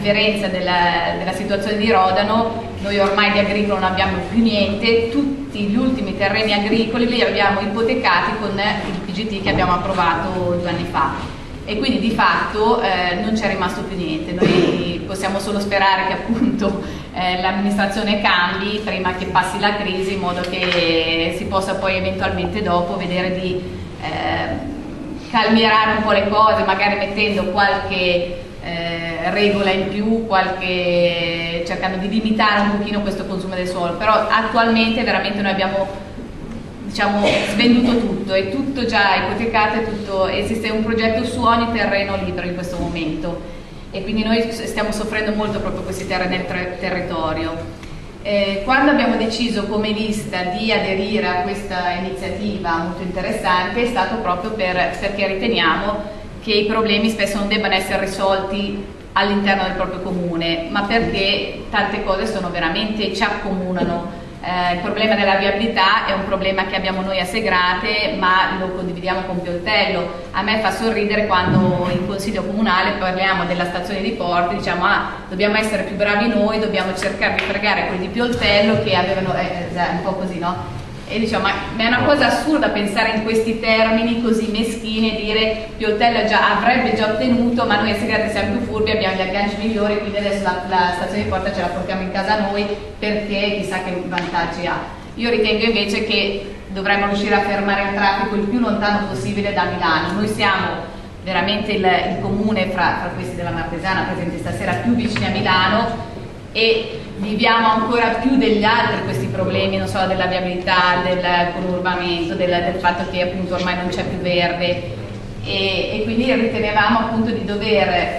differenza della, della situazione di Rodano, noi ormai di agricolo non abbiamo più niente, tutti gli ultimi terreni agricoli li abbiamo ipotecati con il P G T che abbiamo approvato due anni fa. E quindi di fatto eh, non c'è rimasto più niente. Noi possiamo solo sperare che appunto eh, l'amministrazione cambi prima che passi la crisi, in modo che si possa poi eventualmente dopo vedere di eh, calmierare un po' le cose, magari mettendo qualche eh, regola in più, qualche, cercando di limitare un pochino questo consumo del suolo. Però attualmente veramente noi abbiamo, diciamo, svenduto tutto, è tutto già ipotecato, è tutto, esiste un progetto su ogni terreno libero in questo momento e quindi noi stiamo soffrendo molto proprio questi terreni nel territorio. Eh, quando abbiamo deciso come lista di aderire a questa iniziativa molto interessante è stato proprio per, perché riteniamo che i problemi spesso non debbano essere risolti all'interno del proprio comune, ma perché tante cose sono veramente, ci accomunano. Eh, il problema della viabilità è un problema che abbiamo noi a Segrate, ma lo condividiamo con Pioltello. A me fa sorridere quando in consiglio comunale parliamo della stazione di Porti, diciamo ah, dobbiamo essere più bravi noi, dobbiamo cercare di fregare quelli di Pioltello che avevano, eh, un po' così, no? E diciamo, ma è una cosa assurda pensare in questi termini così meschini e dire Pioltello già, avrebbe già ottenuto, ma noi a Segrate siamo più furbi, abbiamo gli agganci migliori, quindi adesso la, la stazione di Porta ce la portiamo in casa noi perché chissà che vantaggi ha. Io ritengo invece che dovremmo riuscire a fermare il traffico il più lontano possibile da Milano. Noi siamo veramente il, il comune fra, fra questi della Martesana presenti stasera più vicini a Milano e viviamo ancora più degli altri questi problemi, non so, della viabilità, del conurbamento, del, del fatto che appunto ormai non c'è più verde e, e quindi ritenevamo appunto di dover eh,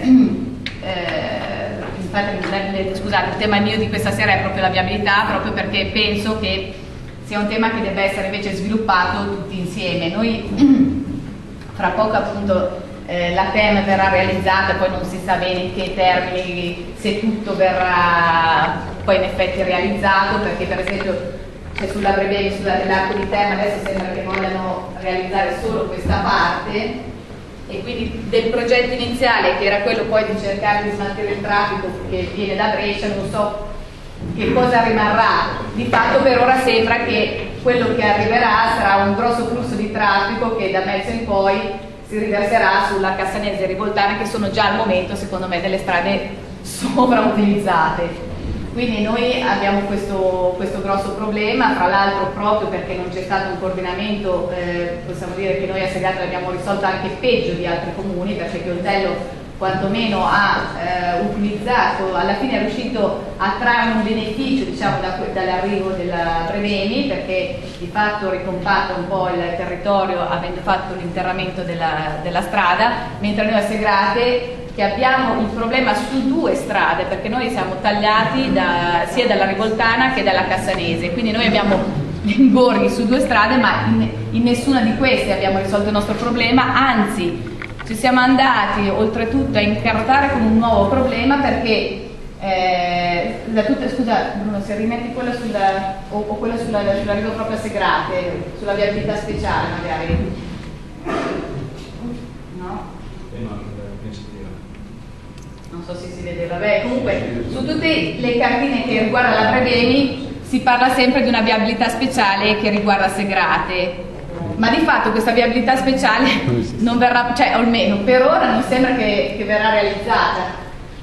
infatti, scusate, il tema mio di questa sera è proprio la viabilità, proprio perché penso che sia un tema che debba essere invece sviluppato tutti insieme. Noi fra poco appunto Eh, la T E M verrà realizzata, poi non si sa bene in che termini, se tutto verrà poi in effetti realizzato, perché per esempio c'è sulla Brevevi, sulla dell'arco di T E M adesso sembra che vogliano realizzare solo questa parte e quindi del progetto iniziale, che era quello poi di cercare di smaltire il traffico che viene da Brescia, non so che cosa rimarrà. Di fatto per ora sembra che quello che arriverà sarà un grosso flusso di traffico che da mezzo in poi si riverserà sulla Cassanese e Rivoltana, che sono già al momento secondo me delle strade sovrautilizzate. Quindi noi abbiamo questo, questo grosso problema, fra l'altro proprio perché non c'è stato un coordinamento, eh, possiamo dire che noi a Segrate l'abbiamo risolto anche peggio di altri comuni, perché Pioltello quantomeno ha eh, utilizzato, alla fine è riuscito a trarre un beneficio, diciamo, da, dall'arrivo della Brevevi, perché di fatto ricompatta un po' il territorio avendo fatto l'interramento della, della strada, mentre noi a Segrate che abbiamo il problema su due strade, perché noi siamo tagliati da, sia dalla Rivoltana che dalla Cassanese, quindi noi abbiamo ingorghi su due strade, ma in, in nessuna di queste abbiamo risolto il nostro problema, anzi ci siamo andati oltretutto a incartare con un nuovo problema, perché eh, la tutta, scusa Bruno, se rimetti quella sulla, o, o quella sulla, sull'arrivo proprio a Segrate, sulla viabilità speciale magari, no? Non so se si vede, vabbè, comunque su tutte le cartine che riguardano la Brevevi si parla sempre di una viabilità speciale che riguarda Segrate, ma di fatto questa viabilità speciale non verrà, cioè almeno per ora non sembra che, che verrà realizzata.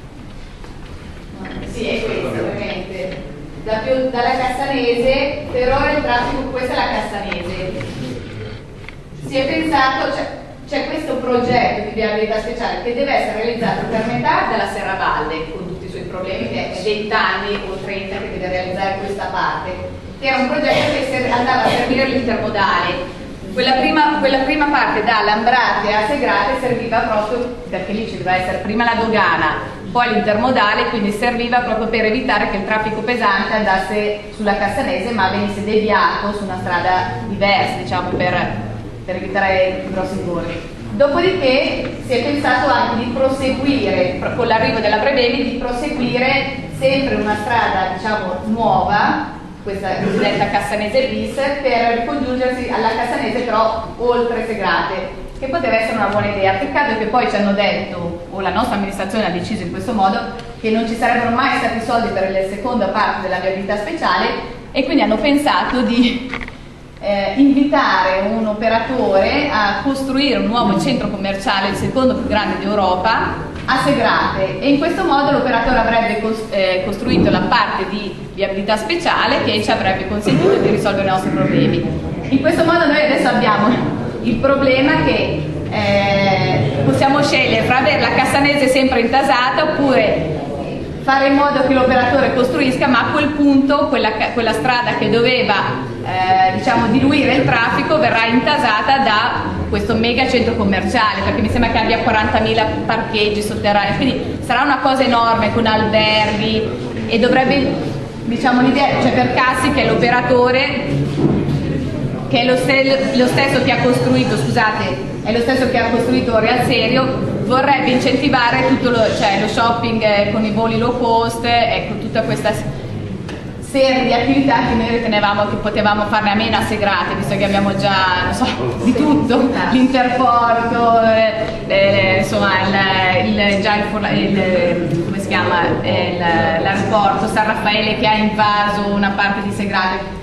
Sì, è questo ovviamente. Da più, dalla Cassanese, per ora il traffico, questa è la Cassanese. Si è pensato, cioè, c'è questo progetto di viabilità speciale che deve essere realizzato per metà della Serravalle, con tutti i suoi problemi, che è venti anni o trenta che deve realizzare questa parte, che era un progetto che andava a servire l'intermodale. Quella prima, quella prima parte da Lambrate a Segrate serviva proprio, perché lì ci doveva essere prima la dogana, poi l'intermodale, quindi serviva proprio per evitare che il traffico pesante andasse sulla Cassanese ma venisse deviato su una strada diversa, diciamo, per, per evitare i grossi ingorghi. Dopodiché si è pensato anche di proseguire, con l'arrivo della Brevevi, di proseguire sempre una strada, diciamo, nuova, questa cosiddetta Cassanese bis, per ricongiungersi alla Cassanese però oltre Segrate, che poteva essere una buona idea. Peccato che poi ci hanno detto, o la nostra amministrazione ha deciso in questo modo, che non ci sarebbero mai stati soldi per la seconda parte della viabilità speciale, e quindi hanno pensato di eh, invitare un operatore a costruire un nuovo centro commerciale, il secondo più grande d'Europa, a Segrate, e in questo modo l'operatore avrebbe cos eh, costruito la parte di viabilità speciale che ci avrebbe consentito di risolvere i nostri problemi. In questo modo noi adesso abbiamo il problema che eh, possiamo scegliere fra avere la Cassanese sempre intasata oppure fare in modo che l'operatore costruisca, ma a quel punto quella, quella strada che doveva eh, diciamo, diluire il traffico verrà intasata da questo mega centro commerciale, perché mi sembra che abbia quarantamila parcheggi sotterranei, quindi sarà una cosa enorme con alberghi, e dovrebbe, diciamo, l'idea, cioè per Cassi, che è l'operatore, che è lo, ste lo stesso che ha costruito, scusate, è lo stesso che ha costruito Real Serio, vorrebbe incentivare tutto lo, cioè lo shopping eh, con i voli low cost, ecco, tutta questa serie di attività che noi ritenevamo che potevamo farne a meno a Segrate, visto che abbiamo già, non so, di tutto, l'interporto, eh, eh, insomma, il, il, già il, il, come si chiama, l'aeroporto San Raffaele che ha invaso una parte di Segrate.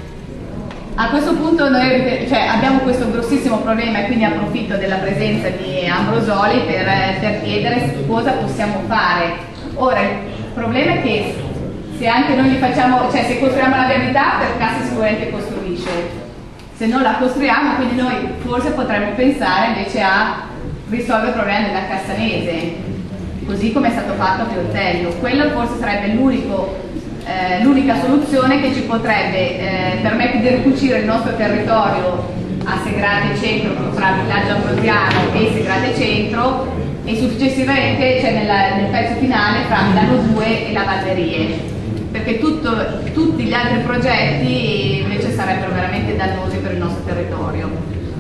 A questo punto noi cioè, abbiamo questo grossissimo problema, e quindi approfitto della presenza di Ambrosoli per, per chiedere cosa possiamo fare. Ora, il problema è che se anche noi gli facciamo, cioè se costruiamo la viabilità, per Cassi sicuramente costruisce, se non la costruiamo, quindi noi forse potremmo pensare invece a risolvere il problema della Cassanese, così come è stato fatto a Pioltello. Quello forse sarebbe l'unico Eh, l'unica soluzione che ci potrebbe eh, permettere di ricucire il nostro territorio a Segrate Centro, fra Villaggio Ambrosiano e Segrate Centro, e successivamente, cioè nella, nel pezzo finale, fra Milano due e la Valderie, perché tutto, tutti gli altri progetti invece sarebbero veramente dannosi per il nostro territorio.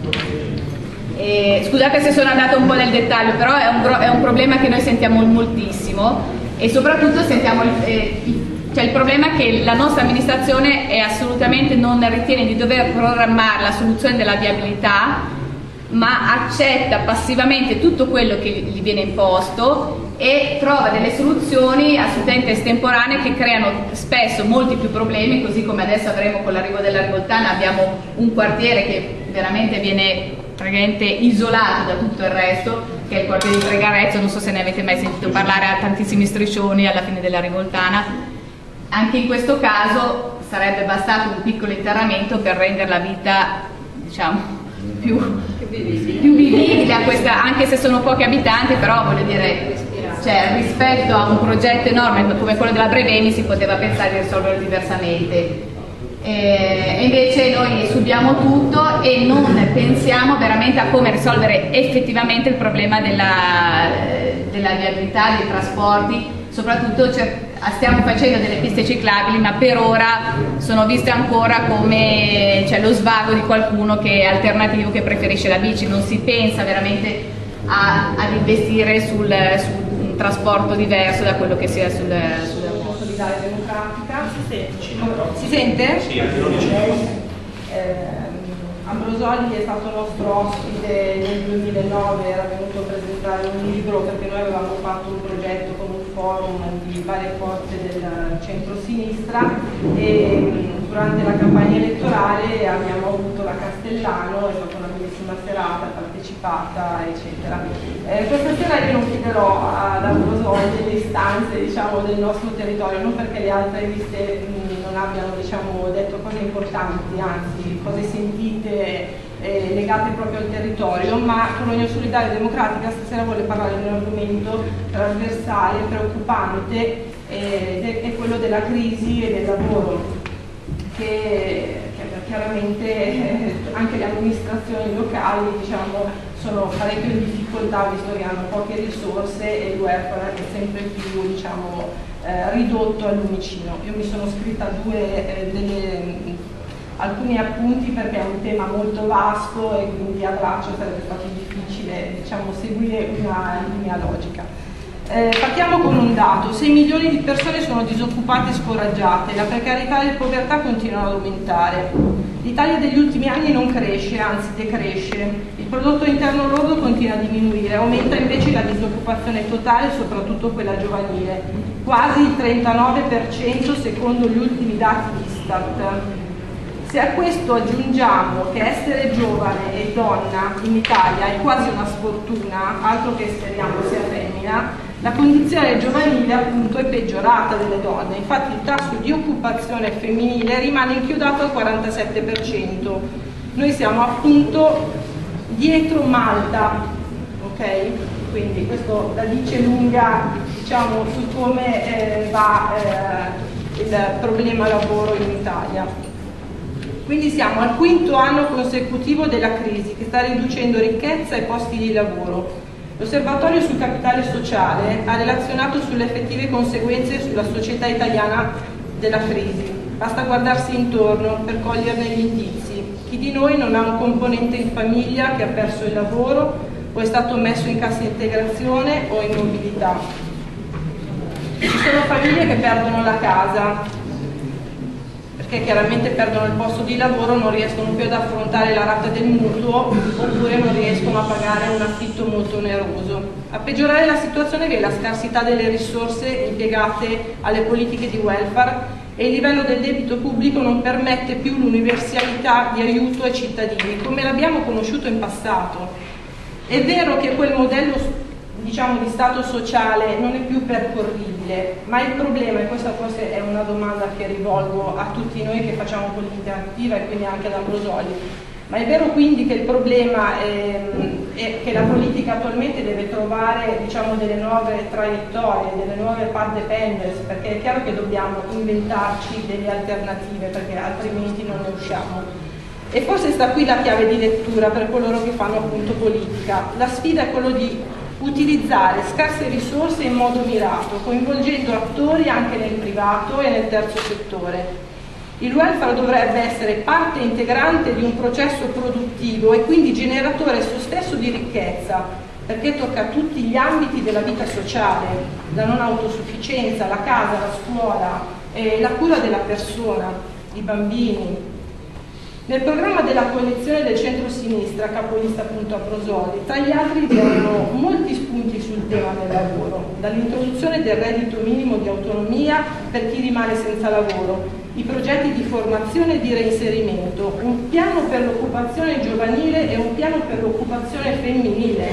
E, scusate se sono andata un po' nel dettaglio, però è un, è un problema che noi sentiamo moltissimo, e soprattutto sentiamo il, eh, il Cioè il problema è che la nostra amministrazione è assolutamente non ritiene di dover programmare la soluzione della viabilità, ma accetta passivamente tutto quello che gli viene imposto e trova delle soluzioni assolutamente estemporanee che creano spesso molti più problemi, così come adesso avremo con l'arrivo della Rivoltana. Abbiamo un quartiere che veramente viene praticamente isolato da tutto il resto, che è il quartiere di Tregarezzo. Non so se ne avete mai sentito parlare, ha tantissimi striscioni alla fine della Rivoltana. Anche in questo caso sarebbe bastato un piccolo interramento per rendere la vita, diciamo, più, più vivibile a questa, anche se sono pochi abitanti, però voglio dire, cioè, rispetto a un progetto enorme come quello della Breveni si poteva pensare di risolverlo diversamente. E invece noi subiamo tutto e non pensiamo veramente a come risolvere effettivamente il problema della, della viabilità, dei trasporti. Soprattutto stiamo facendo delle piste ciclabili, ma per ora sono viste ancora come, cioè, lo svago di qualcuno che è alternativo, che preferisce la bici. Non si pensa veramente a, ad investire sul, su un trasporto diverso da quello che sia sul, sul Solidale Democratica. Si sente? Sì, anche noi diciamo. Eh, Ambrosoli è stato nostro ospite nel duemilanove, era venuto a presentare un libro perché noi avevamo fatto un progetto con un forum di varie forze del centro-sinistra, e durante la campagna elettorale abbiamo avuto la Castellano, è stata una bellissima serata, partecipata, eccetera. Eh, questa sera io non chiederò ad Ambrosoli delle istanze, diciamo, del nostro territorio, non perché le altre liste mh, non abbiano, diciamo, detto cose importanti, anzi cose sentite eh, legate proprio al territorio, ma con l'Unione Solidale Democratica stasera vuole parlare di un argomento trasversale, preoccupante, eh, è quello della crisi e del lavoro, che, che chiaramente eh, anche le amministrazioni locali, diciamo, sono parecchio in difficoltà visto che hanno poche risorse e il welfare è sempre più, diciamo, eh, ridotto al lumicino. Io mi sono scritta due, eh, delle, alcuni appunti perché è un tema molto vasto e quindi a braccio sarebbe stato difficile, diciamo, seguire una linea logica. Eh, partiamo con un dato: sei milioni di persone sono disoccupate e scoraggiate, la precarietà e la povertà continuano ad aumentare. L'Italia degli ultimi anni non cresce, anzi decresce. Il prodotto interno lordo continua a diminuire, aumenta invece la disoccupazione totale, soprattutto quella giovanile, quasi il trentanove per cento secondo gli ultimi dati Istat. Se a questo aggiungiamo che essere giovane e donna in Italia è quasi una sfortuna, altro che speriamo sia femmina, la condizione giovanile appunto è peggiorata delle donne. Infatti il tasso di occupazione femminile rimane inchiodato al quarantasette per cento. Noi siamo appunto dietro Malta, ok? Quindi questo la dice lunga, diciamo, su come eh, va eh, il problema lavoro in Italia. Quindi siamo al quinto anno consecutivo della crisi che sta riducendo ricchezza e posti di lavoro. L'Osservatorio sul capitale sociale ha relazionato sulle effettive conseguenze sulla società italiana della crisi. Basta guardarsi intorno per coglierne gli indizi. Chi di noi non ha un componente in famiglia che ha perso il lavoro o è stato messo in cassa integrazione o in mobilità? Ci sono famiglie che perdono la casa, perché chiaramente perdono il posto di lavoro, non riescono più ad affrontare la rata del mutuo oppure non riescono a pagare un affitto molto oneroso. A peggiorare la situazione vi è la scarsità delle risorse impiegate alle politiche di welfare e il livello del debito pubblico non permette più l'universalità di aiuto ai cittadini come l'abbiamo conosciuto in passato. È vero che quel modello, diciamo, di stato sociale non è più percorribile, ma il problema, e questa forse è una domanda che rivolgo a tutti noi che facciamo politica attiva e quindi anche ad Ambrosoli, ma è vero quindi che il problema è, è che la politica attualmente deve trovare, diciamo, delle nuove traiettorie, delle nuove path dependence, perché è chiaro che dobbiamo inventarci delle alternative perché altrimenti non ne usciamo. E forse sta qui la chiave di lettura per coloro che fanno appunto politica. La sfida è quello di utilizzare scarse risorse in modo mirato, coinvolgendo attori anche nel privato e nel terzo settore. Il welfare dovrebbe essere parte integrante di un processo produttivo e quindi generatore esso stesso di ricchezza, perché tocca tutti gli ambiti della vita sociale, la non autosufficienza, la casa, la scuola, eh, la cura della persona, i bambini. Nel programma della coalizione del centro-sinistra, capolista appunto Ambrosoli, tra gli altri vi erano molti spunti sul tema del lavoro, dall'introduzione del reddito minimo di autonomia per chi rimane senza lavoro, i progetti di formazione e di reinserimento, un piano per l'occupazione giovanile e un piano per l'occupazione femminile.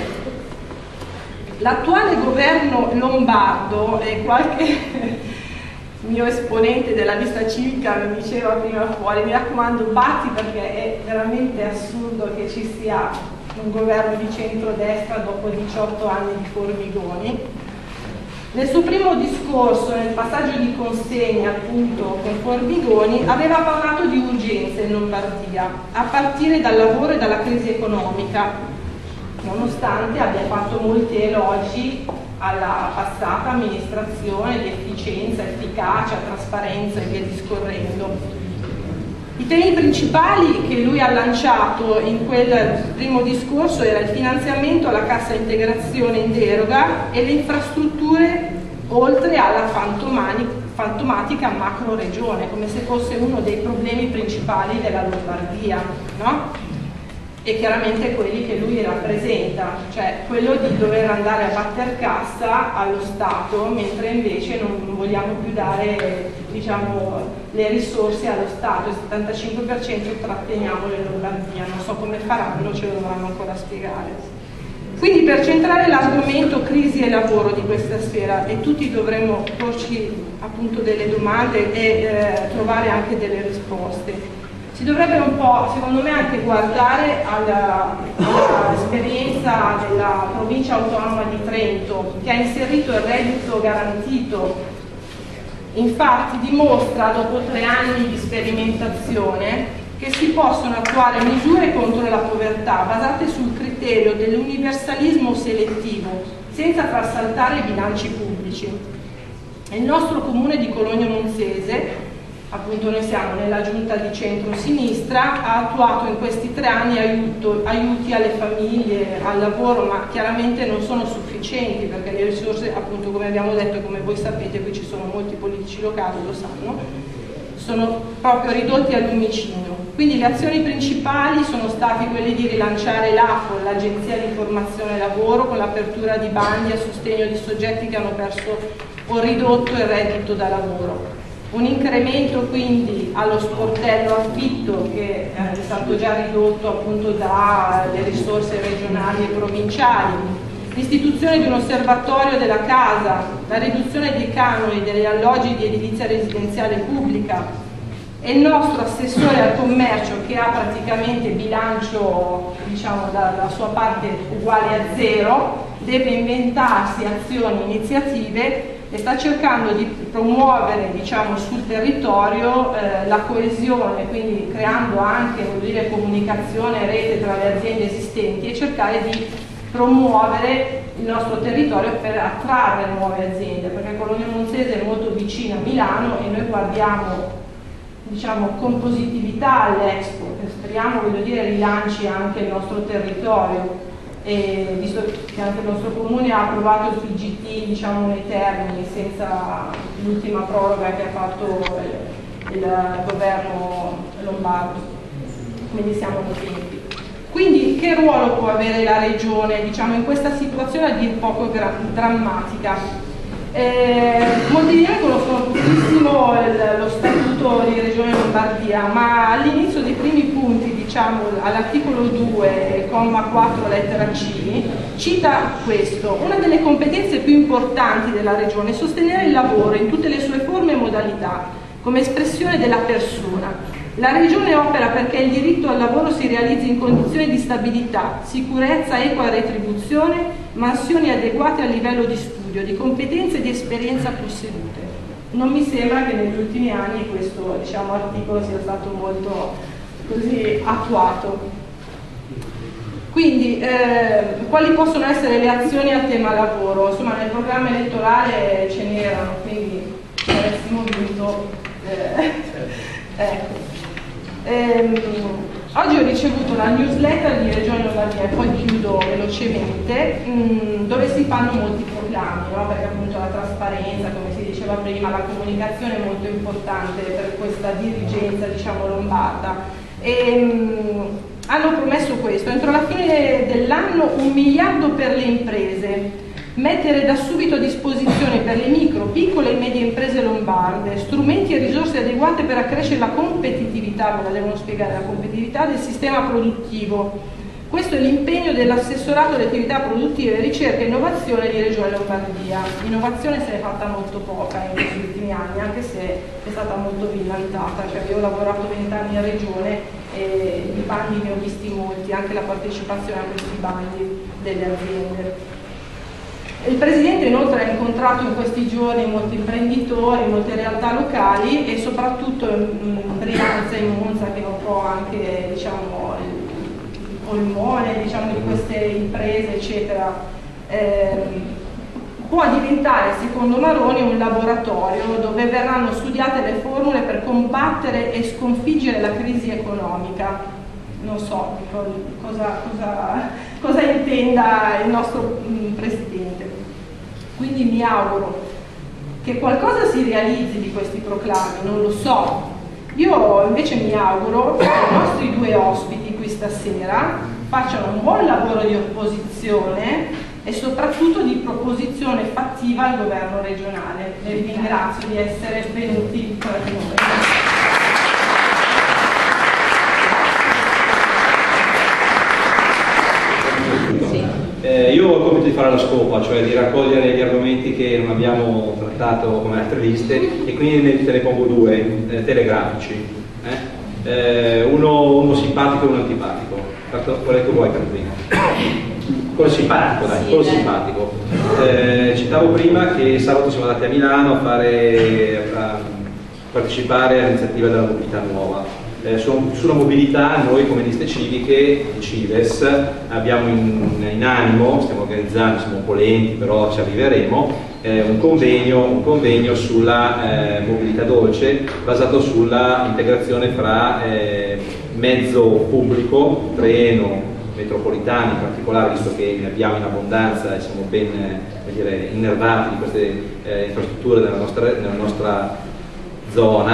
L'attuale governo lombardo e qualche mio esponente della lista civica mi diceva prima fuori, mi raccomando batti perché è veramente assurdo che ci sia un governo di centrodestra dopo diciotto anni di Formigoni. Nel suo primo discorso, nel passaggio di consegna appunto con Formigoni, aveva parlato di urgenze in Lombardia, a partire dal lavoro e dalla crisi economica, nonostante abbia fatto molti elogi alla passata amministrazione di efficienza, efficacia, trasparenza e via discorrendo. I temi principali che lui ha lanciato in quel primo discorso era il finanziamento alla cassa integrazione in deroga e le infrastrutture oltre alla fantomatica macro regione, come se fosse uno dei problemi principali della Lombardia, no? E chiaramente quelli che lui rappresenta, cioè quello di dover andare a batter cassa allo Stato, mentre invece non vogliamo più dare, diciamo, le risorse allo Stato, il settantacinque per cento tratteniamolo in Lombardia, non so come faranno, ce lo dovranno ancora spiegare. Quindi per centrare l'argomento crisi e lavoro di questa sera, e tutti dovremmo porci appunto delle domande e eh, trovare anche delle risposte, si dovrebbe un po', secondo me, anche guardare all'esperienza della provincia autonoma di Trento, che ha inserito il reddito garantito. Infatti dimostra, dopo tre anni di sperimentazione, che si possono attuare misure contro la povertà basate sul criterio dell'universalismo selettivo, senza far saltare i bilanci pubblici. Il nostro comune di Cologno Monzese, appunto noi siamo nella giunta di centro-sinistra, ha attuato in questi tre anni aiuto, aiuti alle famiglie, al lavoro, ma chiaramente non sono sufficienti perché le risorse, appunto come abbiamo detto e come voi sapete, qui ci sono molti politici locali, lo sanno, sono proprio ridotti al lumicino. Quindi le azioni principali sono state quelle di rilanciare l'A F O, l'Agenzia di Formazione Lavoro, con l'apertura di bandi a sostegno di soggetti che hanno perso o ridotto il reddito da lavoro. Un incremento quindi allo sportello affitto che è stato già ridotto appunto dalle risorse regionali e provinciali, l'istituzione di un osservatorio della casa, la riduzione dei canoni degli alloggi di edilizia residenziale pubblica, e il nostro assessore al commercio, che ha praticamente bilancio, diciamo, dalla sua parte uguale a zero, deve inventarsi azioni, iniziative e sta cercando di promuovere, diciamo, sul territorio eh, la coesione, quindi creando anche, voglio dire, comunicazione, rete tra le aziende esistenti, e cercare di promuovere il nostro territorio per attrarre nuove aziende, perché Cologno Monzese è molto vicina a Milano e noi guardiamo, diciamo, con positività all'Expo, che speriamo, voglio dire, rilanci anche il nostro territorio, e visto che anche il nostro comune ha approvato il P G T, diciamo, nei termini, senza l'ultima proroga che ha fatto il, il governo lombardo, quindi siamo contenti. Quindi che ruolo può avere la regione, diciamo, in questa situazione a dir poco drammatica? Eh, molti di noi conoscono pochissimo il, lo statuto di Regione Lombardia, ma all'inizio dei primi punti, diciamo, all'articolo due, comma quattro, lettera C, cita questo: una delle competenze più importanti della Regione è sostenere il lavoro in tutte le sue forme e modalità, come espressione della persona. La Regione opera perché il diritto al lavoro si realizzi in condizioni di stabilità, sicurezza, equa retribuzione, mansioni adeguate al livello di studio, di competenze e di esperienza possedute. Non mi sembra che negli ultimi anni questo, diciamo, articolo sia stato molto così attuato. Quindi eh, quali possono essere le azioni al tema lavoro? Insomma, nel programma elettorale ce n'erano, quindi se avessimo vinto eh, ecco. Ehm, oggi ho ricevuto la newsletter di Regione Lombardia, e poi chiudo velocemente, mh, dove si fanno molti proclami, no? Perché appunto la trasparenza, come si diceva prima, la comunicazione è molto importante per questa dirigenza, diciamo, lombarda. E, mh, hanno promesso questo: entro la fine dell'anno un miliardo per le imprese, mettere da subito a disposizione per le micro, piccole e medie imprese lombarde strumenti e risorse adeguate per accrescere la competitività, me la devono spiegare, la competitività del sistema produttivo. Questo è l'impegno dell'assessorato alle attività produttive, ricerca e innovazione di Regione Lombardia. Innovazione se ne è fatta molto poca in questi ultimi anni, anche se è stata molto villantata. Cioè, io ho lavorato vent'anni in Regione e i bandi ne ho visti molti, anche la partecipazione a questi bandi delle aziende. Il Presidente inoltre ha incontrato in questi giorni molti imprenditori, molte realtà locali, e soprattutto in Brianza e in Monza, che è un po' anche, diciamo, il polmone, diciamo, di queste imprese, eccetera. Eh, può diventare, secondo Maroni, un laboratorio dove verranno studiate le formule per combattere e sconfiggere la crisi economica. Non so cosa, cosa, cosa intenda il nostro mh, Presidente. Quindi mi auguro che qualcosa si realizzi di questi proclami, non lo so. Io invece mi auguro che i nostri due ospiti qui stasera facciano un buon lavoro di opposizione e soprattutto di proposizione fattiva al governo regionale. E vi ringrazio di essere venuti tra di noi. Eh, io ho il compito di fare la scopa, cioè di raccogliere gli argomenti che non abbiamo trattato come altre liste, e quindi ne, te ne pongo due, eh, telegrafici. Eh? Eh, uno, uno simpatico e uno antipatico. Qual è che vuoi, Caterina? Quello simpatico, dai, quello simpatico. Eh, citavo prima che sabato siamo andati a Milano a, fare, a partecipare all'iniziativa della mobilità nuova. Eh, su, sulla mobilità noi come liste civiche, Cives, abbiamo in, in animo, stiamo organizzando, siamo un po' lenti però ci arriveremo, eh, un, convegno, un convegno sulla eh, mobilità dolce basato sulla integrazione fra eh, mezzo pubblico, treno, metropolitani in particolare, visto che ne abbiamo in abbondanza e siamo ben eh, dire, innervati di queste eh, infrastrutture nella nostra, nella nostra zona.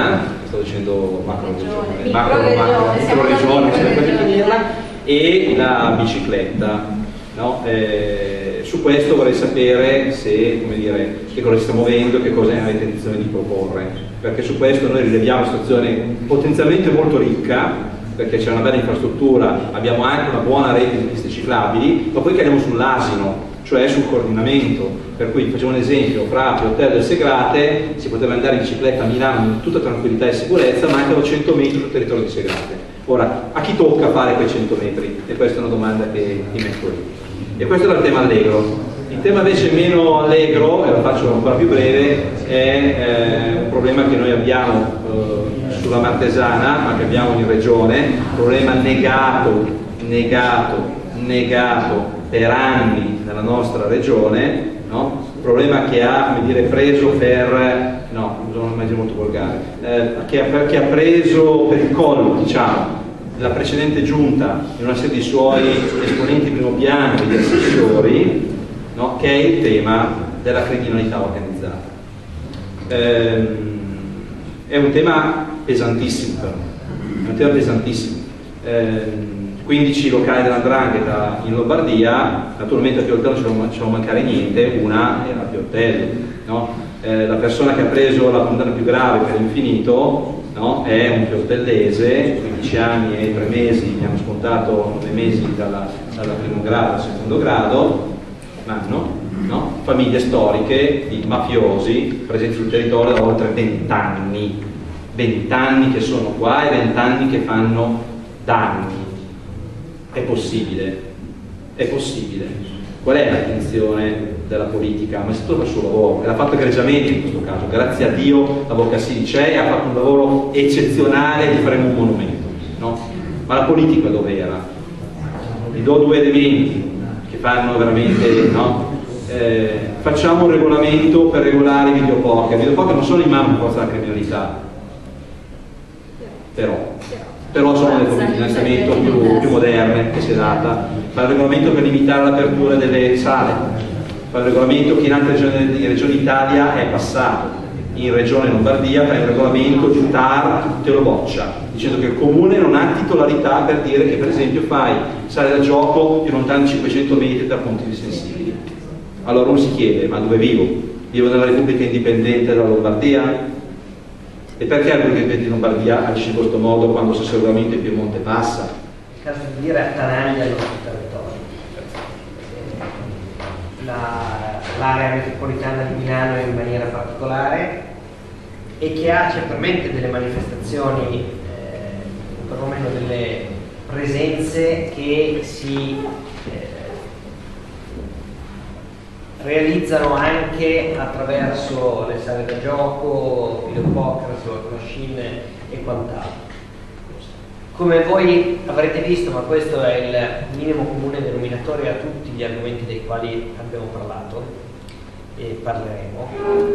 sto dicendo macro regione, Micro macro, regione, macro, siamo micro regione, una se micro per regione. definirla, e la bicicletta. No? Eh, su questo vorrei sapere se, come dire, che cosa si sta muovendo e che cosa avete intenzione di proporre, perché su questo noi rileviamo una situazione potenzialmente molto ricca, perché c'è una bella infrastruttura, abbiamo anche una buona rete di piste ciclabili, ma poi cadiamo sull'asino, cioè sul coordinamento. Per cui facciamo un esempio: fra l'hotel del Segrate si poteva andare in bicicletta a Milano in tutta tranquillità e sicurezza, mancano cento metri sul territorio di Segrate. Ora, a chi tocca fare quei cento metri? E questa è una domanda che ti metto lì. E questo era il tema allegro. Il tema invece meno allegro, e lo faccio ancora più breve, è eh, un problema che noi abbiamo eh, sulla Martesana, ma che abbiamo in regione, un problema negato, negato, negato per anni nella nostra regione, no? Un problema che ha, come dire, preso per, no, non sono mai molto volgare, eh, che, ha, che ha preso per il collo, diciamo, la precedente giunta in una serie di suoi esponenti di primo piano e di assessori, no? Che è il tema della criminalità organizzata. Ehm, è un tema pesantissimo per me, è un tema pesantissimo. Ehm, quindici locali dell'Andrangheta in Lombardia, naturalmente a Pioltello non ci può mancare niente, una era a Pioltello, no? Eh, la persona che ha preso la condanna più grave per infinito, no? È un pioltellese, quindici anni e tre mesi, mi hanno scontato nove mesi dalla, dalla primo grado al secondo grado, ma no, no? Famiglie storiche di mafiosi presenti sul territorio da oltre vent'anni, vent'anni che sono qua e vent'anni che fanno danni. È possibile, è possibile. Qual è l'attenzione della politica? Ma è stato il suo lavoro, e l'ha fatto egregiamente in questo caso, grazie a Dio la Bocassini c'è e ha fatto un lavoro eccezionale, gli faremo un monumento, no? Ma la politica dove era? Vi do due elementi che fanno veramente, no? Eh, facciamo un regolamento per regolare i videopoker. I videopoker non sono in mano forza della criminalità, però però sono le forme di finanziamento più, più moderne che si è data. Fare il regolamento per limitare l'apertura delle sale, fare il regolamento che in altre regioni, in regioni d'Italia è passato, in regione Lombardia fare il regolamento, il T A R te lo boccia, dicendo che il comune non ha titolarità per dire che per esempio fai sale da gioco più lontano di cinquecento metri da ponti sensibili. Allora uno si chiede: ma dove vivo? Vivo nella Repubblica Indipendente della Lombardia? E perché la Repubblica di Lombardia agisce in questo modo quando stesso regolamento in Piemonte passa? Il caso di dire attanaglia il nostro territorio. L'area metropolitana di Milano in maniera particolare, e che ha certamente delle manifestazioni, eh, perlomeno delle presenze che si eh, realizzano anche attraverso le sale da gioco, videopoker, slot machine e quant'altro. Come voi avrete visto, ma questo è il minimo comune denominatore a tutti gli argomenti dei quali abbiamo parlato e parleremo,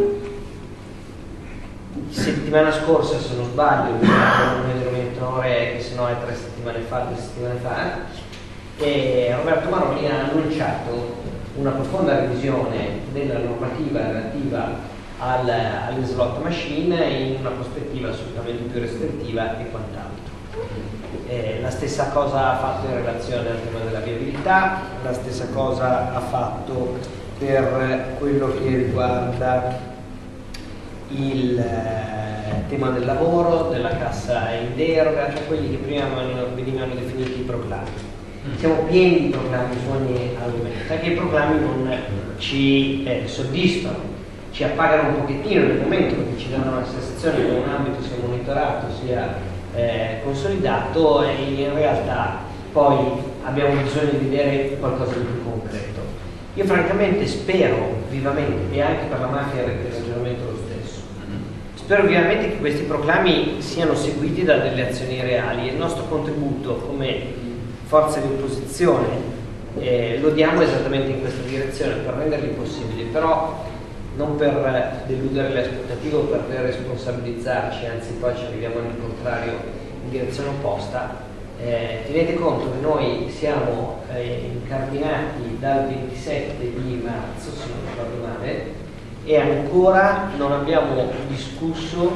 settimana scorsa, se non sbaglio, il minimo comune denominatore, che se no è tre settimane fa, due settimane fa, e Roberto Maroni ha annunciato una profonda revisione della normativa relativa al, alle slot machine in una prospettiva assolutamente più restrittiva e quant'altro. Eh, la stessa cosa ha fatto in relazione al tema della viabilità, la stessa cosa ha fatto per quello che riguarda il eh, tema del lavoro, della cassa in deroga, cioè quelli che prima venivano definiti i proclami. Siamo pieni di proclami su ogni argomento, anche i proclami non ci eh, soddisfano, ci appagano un pochettino nel momento, perché ci danno una sensazione che un ambito sia monitorato, sia eh, consolidato, e in realtà poi abbiamo bisogno di vedere qualcosa di più concreto. Io francamente spero vivamente, e anche per la mafia il ragionamento lo stesso, spero vivamente che questi proclami siano seguiti da delle azioni reali, e il nostro contributo come forza di opposizione eh, lo diamo esattamente in questa direzione, per renderli possibili, però non per deludere le aspettative o per responsabilizzarci, anzi poi ci arriviamo al contrario in direzione opposta. Eh, tenete conto che noi siamo eh, incardinati dal ventisette di marzo, se non ricordo male, e ancora non abbiamo discusso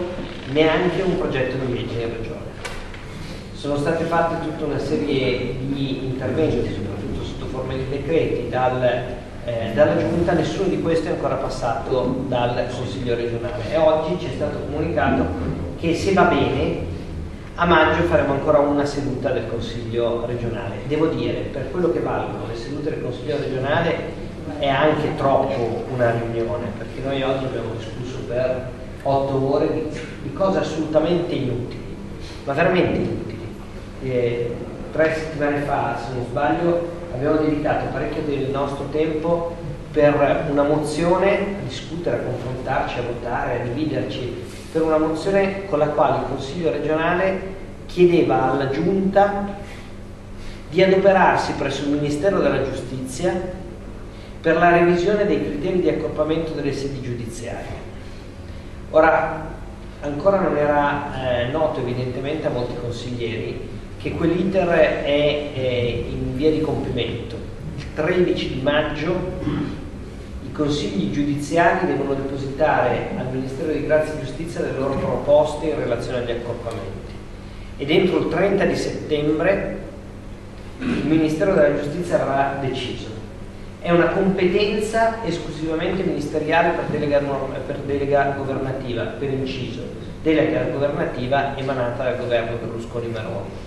neanche un progetto di legge in regione. Sono state fatte tutta una serie di interventi, soprattutto sotto forma di decreti, dal, eh, dalla Giunta, nessuno di questi è ancora passato dal Consiglio regionale e oggi ci è stato comunicato che se va bene a maggio faremo ancora una seduta del Consiglio regionale. Devo dire, per quello che valgono le sedute del Consiglio regionale è anche troppo una riunione, perché noi oggi abbiamo discusso per otto ore di, di cose assolutamente inutili, ma veramente inutili. Eh, tre settimane fa, se non sbaglio, abbiamo dedicato parecchio del nostro tempo per una mozione, a discutere, a confrontarci, a votare, a dividerci, per una mozione con la quale il Consiglio regionale chiedeva alla Giunta di adoperarsi presso il Ministero della Giustizia per la revisione dei criteri di accorpamento delle sedi giudiziarie. Ora, ancora non era eh, noto evidentemente a molti consiglieri che quell'iter è, è in via di compimento. Il tredici di maggio i consigli giudiziari devono depositare al Ministero di Grazia e Giustizia le loro proposte in relazione agli accorpamenti ed entro il trenta di settembre il Ministero della Giustizia avrà deciso. È una competenza esclusivamente ministeriale per delega, per delega governativa, per inciso, delega governativa emanata dal governo Berlusconi-Maroni.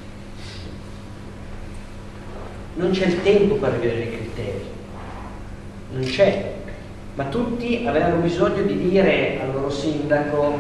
Non c'è il tempo per rivedere i criteri, non c'è, ma tutti avevano bisogno di dire al loro sindaco,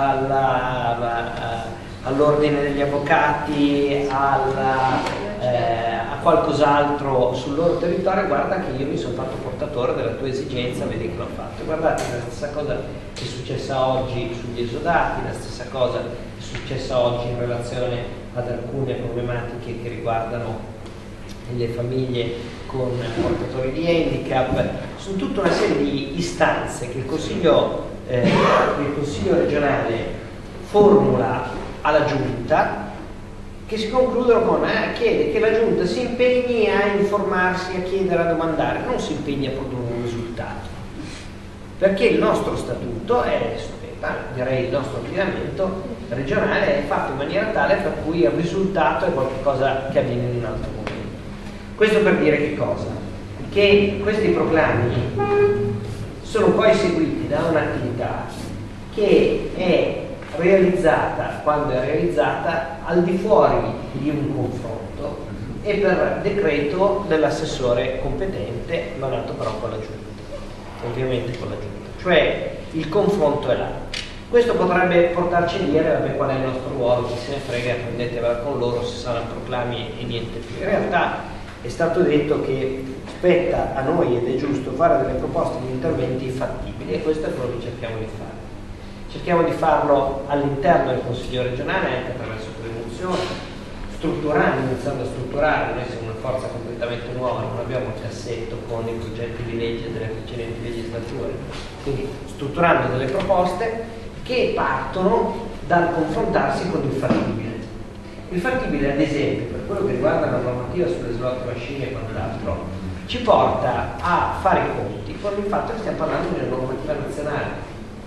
all'ordine degli avvocati, alla, eh, a qualcos'altro sul loro territorio: guarda che io mi sono fatto portatore della tua esigenza, vedi che l'ho fatto. Guardate, la stessa cosa è successa oggi sugli esodati, la stessa cosa è successa oggi in relazione ad alcune problematiche che riguardano le famiglie con portatori di handicap. Sono tutta una serie di istanze che il Consiglio, eh, il Consiglio regionale formula alla Giunta, che si concludono con eh, chiede che la Giunta si impegni a informarsi, a chiedere, a domandare, non si impegna a produrre un risultato, perché il nostro statuto è, direi il nostro ordinamento regionale è fatto in maniera tale per cui il risultato è qualcosa che avviene in un altro momento. Questo per dire che cosa? Che questi proclami sono poi seguiti da un'attività che è realizzata, quando è realizzata, al di fuori di un confronto e per decreto dell'assessore competente, emanato però con la Giunta, ovviamente con la Giunta. Cioè il confronto è là. Questo potrebbe portarci a dire: vabbè, qual è il nostro ruolo, chi se ne frega, prendetevela con loro, se saranno proclami e niente più. In realtà è stato detto che spetta a noi, ed è giusto, fare delle proposte di interventi fattibili, e questo è quello che cerchiamo di fare. Cerchiamo di farlo all'interno del Consiglio regionale anche attraverso delle mozioni, strutturando, iniziando a strutturare. Noi siamo una forza completamente nuova, non abbiamo il cassetto con i progetti di legge delle precedenti legislature, quindi strutturando delle proposte che partono dal confrontarsi con il fattibile. Il fattibile, ad esempio, per quello che riguarda la normativa sulle slot machine e quant'altro, ci porta a fare i conti con il fatto che stiamo parlando di una normativa nazionale.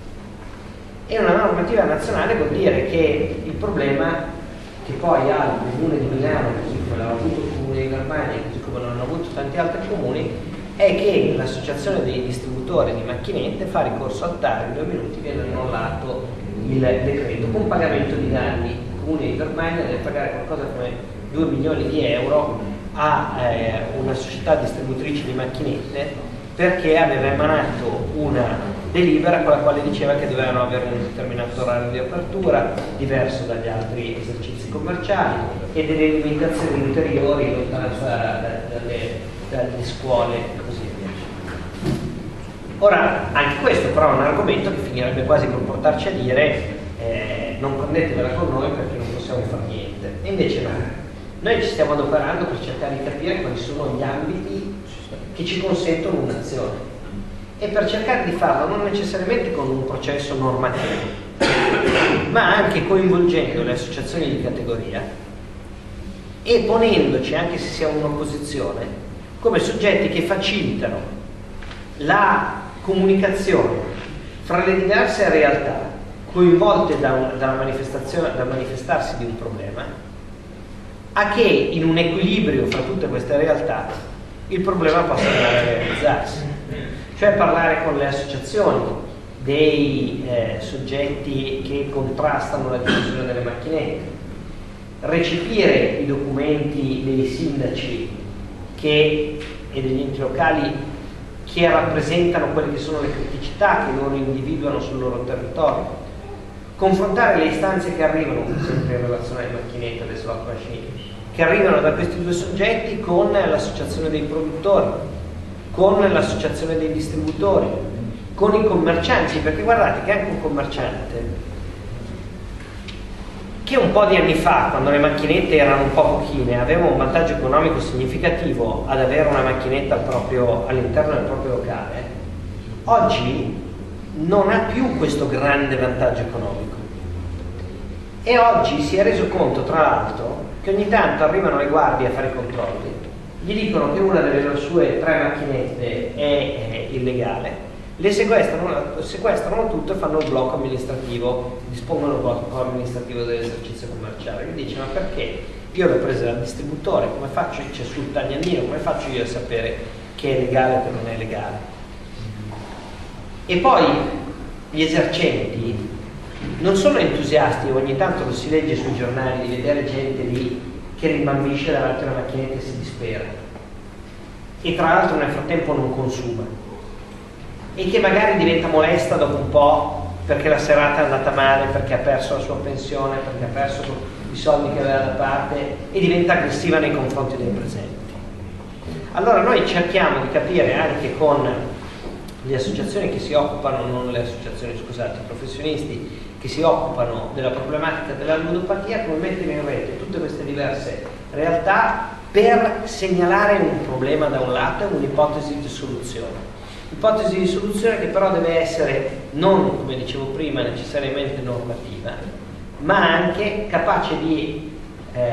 E una normativa nazionale vuol dire che il problema che poi ha il Comune di Milano, così come l'ha avuto il Comune di Campania, così come l'hanno avuto tanti altri comuni, è che l'associazione dei distributori di macchinette fa ricorso al T A R, in due minuti viene annullato il decreto con pagamento di danni. Il Comune di Campania deve pagare qualcosa come due milioni di euro a eh, una società distributrice di macchinette perché aveva emanato una delibera con la quale diceva che dovevano avere un determinato orario di apertura diverso dagli altri esercizi commerciali e delle limitazioni ulteriori in lontananza dalle, dalle scuole e così via. Ora, anche questo però è un argomento che finirebbe quasi col portarci a dire eh, non prendetevela con noi perché non possiamo fare niente. E invece no, noi ci stiamo adoperando per cercare di capire quali sono gli ambiti che ci consentono un'azione e per cercare di farlo non necessariamente con un processo normativo, ma anche coinvolgendo le associazioni di categoria e ponendoci, anche se siamo un'opposizione, come soggetti che facilitano la comunicazione fra le diverse realtà coinvolte da, un, da, una manifestazione, da manifestarsi di un problema, a che in un equilibrio fra tutte queste realtà il problema possa andare a realizzarsi. Cioè parlare con le associazioni dei eh, soggetti che contrastano la diffusione delle macchinette, recepire i documenti dei sindaci che, e degli enti locali che rappresentano quelle che sono le criticità che loro individuano sul loro territorio, confrontare le istanze che arrivano, sempre in relazione alle macchinette, alle slot machine, che arrivano da questi due soggetti con l'associazione dei produttori, con l'associazione dei distributori, con i commercianti, perché guardate che anche un commerciante che un po' di anni fa, quando le macchinette erano un po' pochine, aveva un vantaggio economico significativo ad avere una macchinetta proprio all'interno del proprio locale, oggi non ha più questo grande vantaggio economico. E oggi si è reso conto, tra l'altro, che ogni tanto arrivano le guardie a fare i controlli, gli dicono che una delle sue tre macchinette è, è illegale, le sequestrano, sequestrano tutto e fanno il blocco amministrativo, dispongono il blocco amministrativo dell'esercizio commerciale. Gli dice: ma perché? Io l'ho presa dal distributore, come faccio? C'è sul tagliandino, come faccio io a sapere che è legale o che non è legale? E poi gli esercenti non sono entusiasti, ogni tanto lo si legge sui giornali, di vedere gente lì che rimbambisce davanti a una macchinetta e si dispera, e tra l'altro nel frattempo non consuma, e che magari diventa molesta dopo un po' perché la serata è andata male, perché ha perso la sua pensione, perché ha perso i soldi che aveva da parte, e diventa aggressiva nei confronti dei presenti. Allora noi cerchiamo di capire anche con le associazioni che si occupano, non le associazioni, scusate, i professionisti che si occupano della problematica della ludopatia, come mettere in rete tutte queste diverse realtà per segnalare un problema da un lato e un'ipotesi di soluzione. Ipotesi di soluzione che però deve essere non, come dicevo prima, necessariamente normativa, ma anche capace di eh,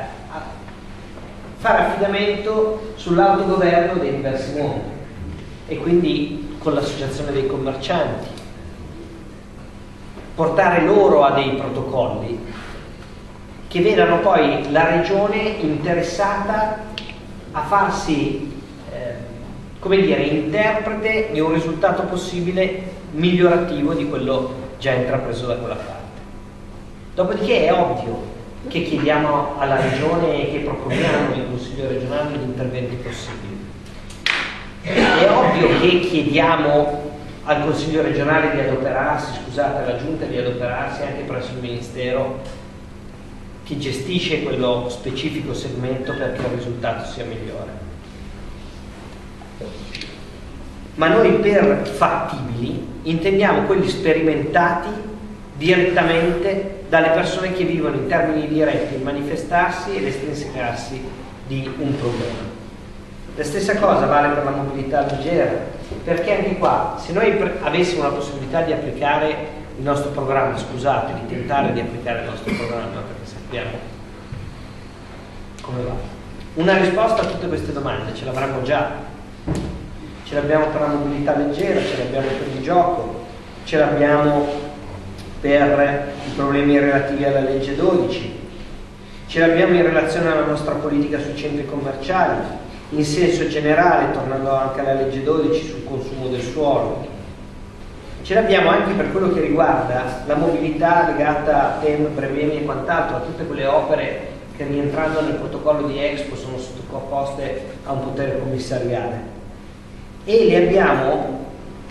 fare affidamento sull'autogoverno dei diversi mondi, e quindi con l'associazione dei commercianti, portare loro a dei protocolli che vedano poi la regione interessata a farsi come dire, interprete di un risultato possibile migliorativo di quello già intrapreso da quella parte. Dopodiché è ovvio che chiediamo alla regione e che proponiamo in Consiglio regionale gli interventi possibili. È ovvio che chiediamo al Consiglio regionale di adoperarsi, scusate, alla Giunta di adoperarsi anche presso il Ministero che gestisce quello specifico segmento perché il risultato sia migliore. Ma noi per fattibili intendiamo quelli sperimentati direttamente dalle persone che vivono in termini diretti il manifestarsi e l'estrinsecarsi di un problema. La stessa cosa vale per la mobilità leggera, perché anche qua, se noi avessimo la possibilità di applicare il nostro programma, scusate, di tentare di applicare il nostro programma, perché sappiamo come va, una risposta a tutte queste domande ce l'avremmo già. Ce l'abbiamo per la mobilità leggera, ce l'abbiamo per il gioco, ce l'abbiamo per i problemi relativi alla legge dodici, ce l'abbiamo in relazione alla nostra politica sui centri commerciali, in senso generale, tornando anche alla legge dodici sul consumo del suolo. Ce l'abbiamo anche per quello che riguarda la mobilità legata a T E M, brevetti e quant'altro, a tutte quelle opere che rientrando nel protocollo di Expo sono sottoposte a un potere commissariale. E le abbiamo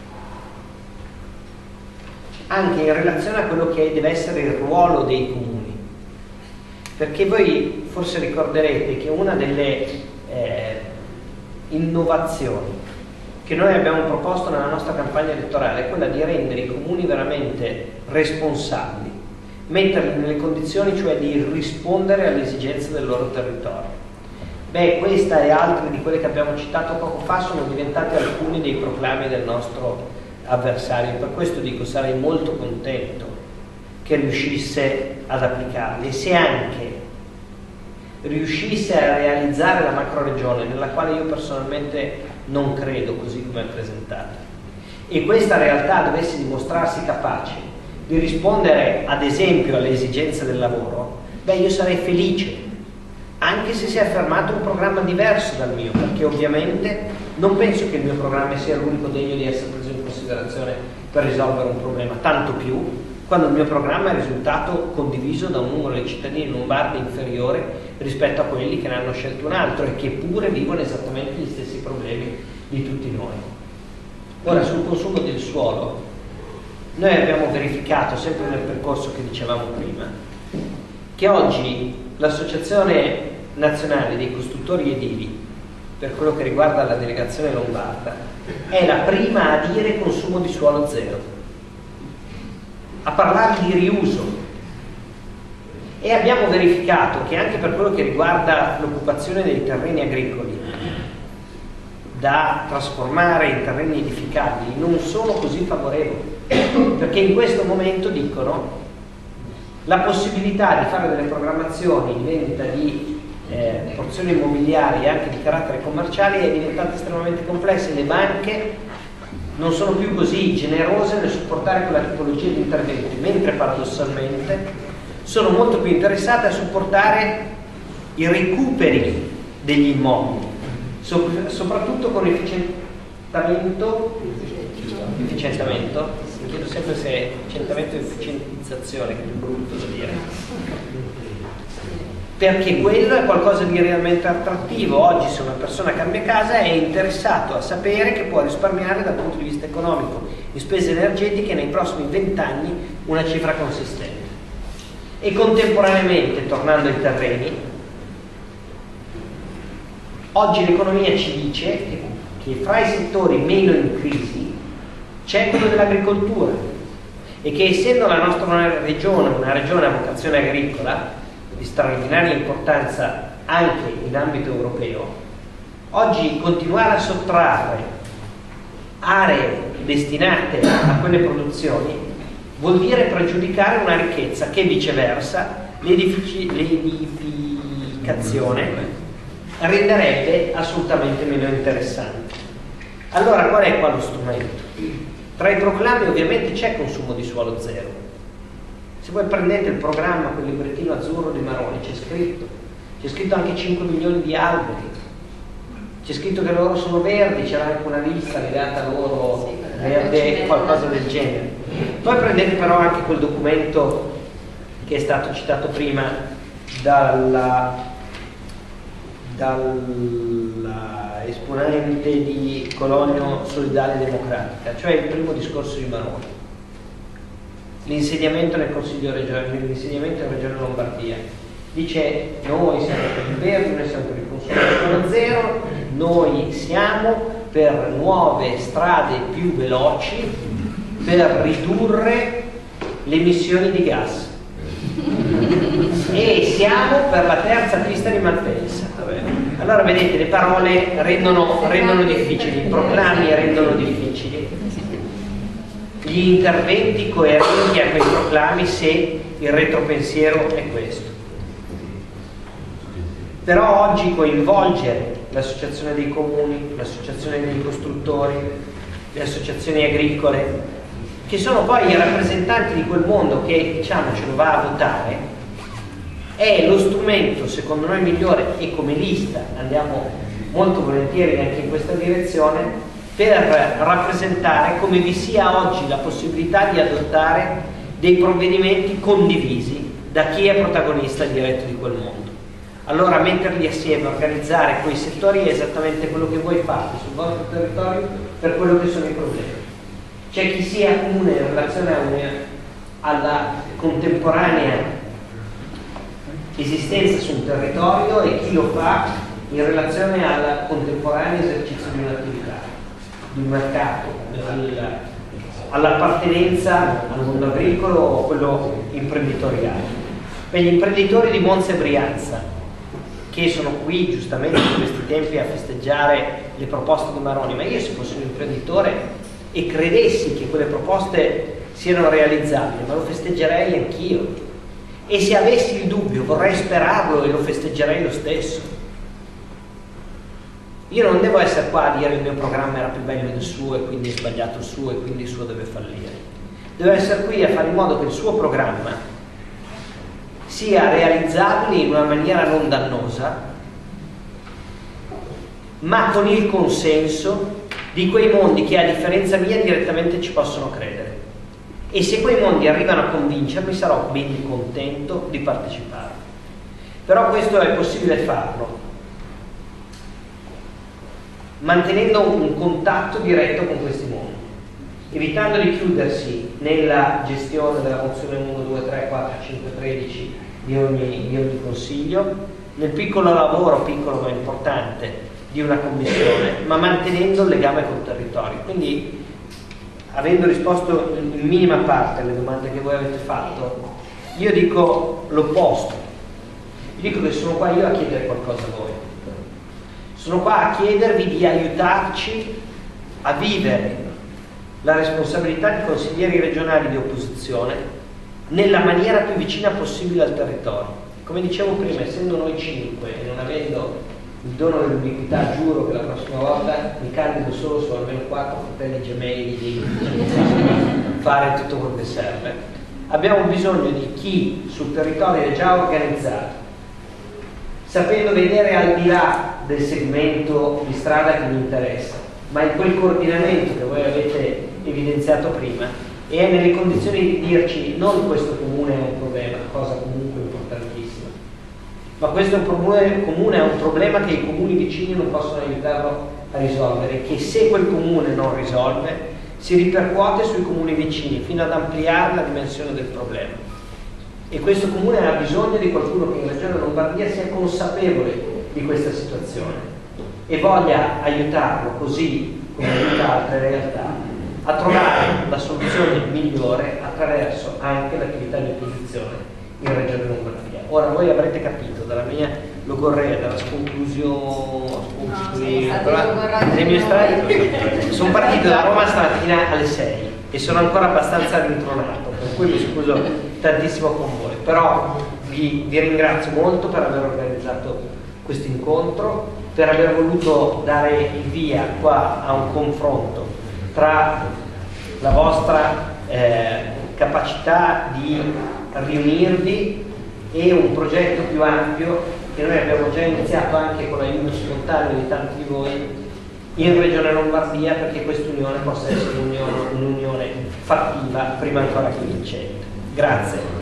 anche in relazione a quello che deve essere il ruolo dei comuni, perché voi forse ricorderete che una delle eh, innovazioni che noi abbiamo proposto nella nostra campagna elettorale è quella di rendere i comuni veramente responsabili, metterli nelle condizioni cioè di rispondere alle esigenze del loro territorio. Beh, questa e altre di quelle che abbiamo citato poco fa sono diventate alcuni dei proclami del nostro avversario. Per questo dico, sarei molto contento che riuscisse ad applicarli, e se anche riuscisse a realizzare la macroregione, nella quale io personalmente non credo così come è presentata, e questa realtà dovesse dimostrarsi capace di rispondere ad esempio alle esigenze del lavoro, beh, io sarei felice, anche se si è affermato un programma diverso dal mio, perché ovviamente non penso che il mio programma sia l'unico degno di essere preso in considerazione per risolvere un problema, tanto più quando il mio programma è risultato condiviso da un numero di cittadini lombardi inferiore rispetto a quelli che ne hanno scelto un altro e che pure vivono esattamente gli stessi problemi di tutti noi. Ora, sul consumo del suolo, noi abbiamo verificato, sempre nel percorso che dicevamo prima, che oggi l'Associazione Nazionale dei Costruttori Edili, per quello che riguarda la delegazione lombarda, è la prima a dire consumo di suolo zero, a parlare di riuso, e abbiamo verificato che anche per quello che riguarda l'occupazione dei terreni agricoli da trasformare in terreni edificabili non sono così favorevoli, perché in questo momento dicono la possibilità di fare delle programmazioni di vendita di eh, porzioni immobiliari e anche di carattere commerciale è diventata estremamente complessa e le banche non sono più così generose nel supportare quella tipologia di interventi, mentre paradossalmente sono molto più interessate a supportare i recuperi degli immobili, so, soprattutto con efficientamento, efficientamento, mi chiedo sempre se è efficientamento o efficientizzazione, che è più brutto da dire, perché quello è qualcosa di realmente attrattivo. Oggi se una persona cambia casa è interessato a sapere che può risparmiare dal punto di vista economico in spese energetiche nei prossimi vent'anni una cifra consistente. E contemporaneamente, tornando ai terreni, oggi l'economia ci dice che, che fra i settori meno in crisi c'è quello dell'agricoltura e che essendo la nostra una regione, una regione a vocazione agricola, di straordinaria importanza anche in ambito europeo, oggi continuare a sottrarre aree destinate a quelle produzioni vuol dire pregiudicare una ricchezza che viceversa l'edificazione renderebbe assolutamente meno interessante. Allora qual è qua lo strumento? Tra i proclami ovviamente c'è consumo di suolo zero. Se voi prendete il programma, quel librettino azzurro di Maroni, c'è scritto, c'è scritto anche cinque milioni di alberi, c'è scritto che loro sono verdi, c'era anche una lista legata a loro, verde, qualcosa del genere. Poi prendete però anche quel documento che è stato citato prima dalla, dalla esponente di Cologno Solidale Democratica, cioè il primo discorso di Maroni. L'insediamento nel Consiglio regionale, l'insediamento in Regione Lombardia, dice noi siamo per il verde, noi siamo per il consumo di suolo zero, noi siamo per nuove strade più veloci per ridurre le emissioni di gas e siamo per la terza pista di Malpensa. Allora vedete, le parole rendono, rendono difficili, i proclami rendono difficili gli interventi coerenti a quei proclami se il retropensiero è questo. Però oggi coinvolgere l'associazione dei comuni, l'associazione dei costruttori, le associazioni agricole, che sono poi i rappresentanti di quel mondo che, diciamo, ce lo va a votare, è lo strumento secondo noi migliore, e come lista andiamo molto volentieri anche in questa direzione, per rappresentare come vi sia oggi la possibilità di adottare dei provvedimenti condivisi da chi è protagonista diretto di quel mondo. Allora metterli assieme, organizzare quei settori è esattamente quello che voi fate sul vostro territorio per quello che sono i problemi. C'è chi sia comune in relazione a una, alla contemporanea esistenza su un territorio e chi lo fa in relazione al contemporaneo esercizio di un'attività, di un mercato, all'appartenenza al mondo agricolo o quello imprenditoriale. Per gli imprenditori di Monza e Brianza, che sono qui giustamente in questi tempi a festeggiare le proposte di Maroni, ma io se fossi un imprenditore e credessi che quelle proposte siano realizzabili, ma lo festeggerei anch'io, e se avessi il dubbio vorrei sperarlo e lo festeggerei lo stesso. Io non devo essere qua a dire il mio programma era più bello del suo e quindi è sbagliato il suo e quindi il suo deve fallire. deve essere qui a fare in modo che il suo programma sia realizzabile in una maniera non dannosa, ma con il consenso di quei mondi che a differenza mia direttamente ci possono credere. E se quei mondi arrivano a convincermi, sarò ben contento di partecipare. Però questo è possibile farlo mantenendo un contatto diretto con questi mondi, evitando di chiudersi nella gestione della mozione uno, due, tre, quattro, cinque, tredici di ogni, di ogni consiglio, nel piccolo lavoro, piccolo ma importante, di una commissione, ma mantenendo il legame col territorio. Quindi, avendo risposto in minima parte alle domande che voi avete fatto, io dico l'opposto. Io dico che sono qua io a chiedere qualcosa a voi. Sono qua a chiedervi di aiutarci a vivere la responsabilità di consiglieri regionali di opposizione nella maniera più vicina possibile al territorio. Come dicevo prima, essendo noi cinque e non avendo il dono dell'ubiquità, giuro che la prossima volta mi candido solo su almeno quattro fratelli gemelli di fare tutto quello che serve. Abbiamo bisogno di chi sul territorio è già organizzato, sapendo vedere al di là del segmento di strada che mi interessa, ma in quel coordinamento che voi avete evidenziato prima, e è nelle condizioni di dirci non questo comune è un problema, cosa comunque importantissima, ma questo comune, comune è un problema che i comuni vicini non possono aiutarlo a risolvere, che se quel comune non risolve si ripercuote sui comuni vicini fino ad ampliare la dimensione del problema. E questo comune ha bisogno di qualcuno che in Regione Lombardia sia consapevole di questa situazione e voglia aiutarlo, così come aiuta altre realtà, a trovare la soluzione migliore attraverso anche l'attività di opposizione in Regione Lombardia. Ora voi avrete capito dalla mia logorrea, dalla sconclusione, no, dei miei strati, sono partito da Roma stamattina alle sei e sono ancora abbastanza rintronato, per cui mi scuso tantissimo con voi, però vi, vi ringrazio molto per aver organizzato questo incontro, per aver voluto dare il via qua a un confronto tra la vostra eh, capacità di riunirvi e un progetto più ampio che noi abbiamo già iniziato anche con l'aiuto spontaneo di tanti di voi in Regione Lombardia, perché questa unione possa essere un'unione, un'unione fattiva prima ancora che vincente. Grazie.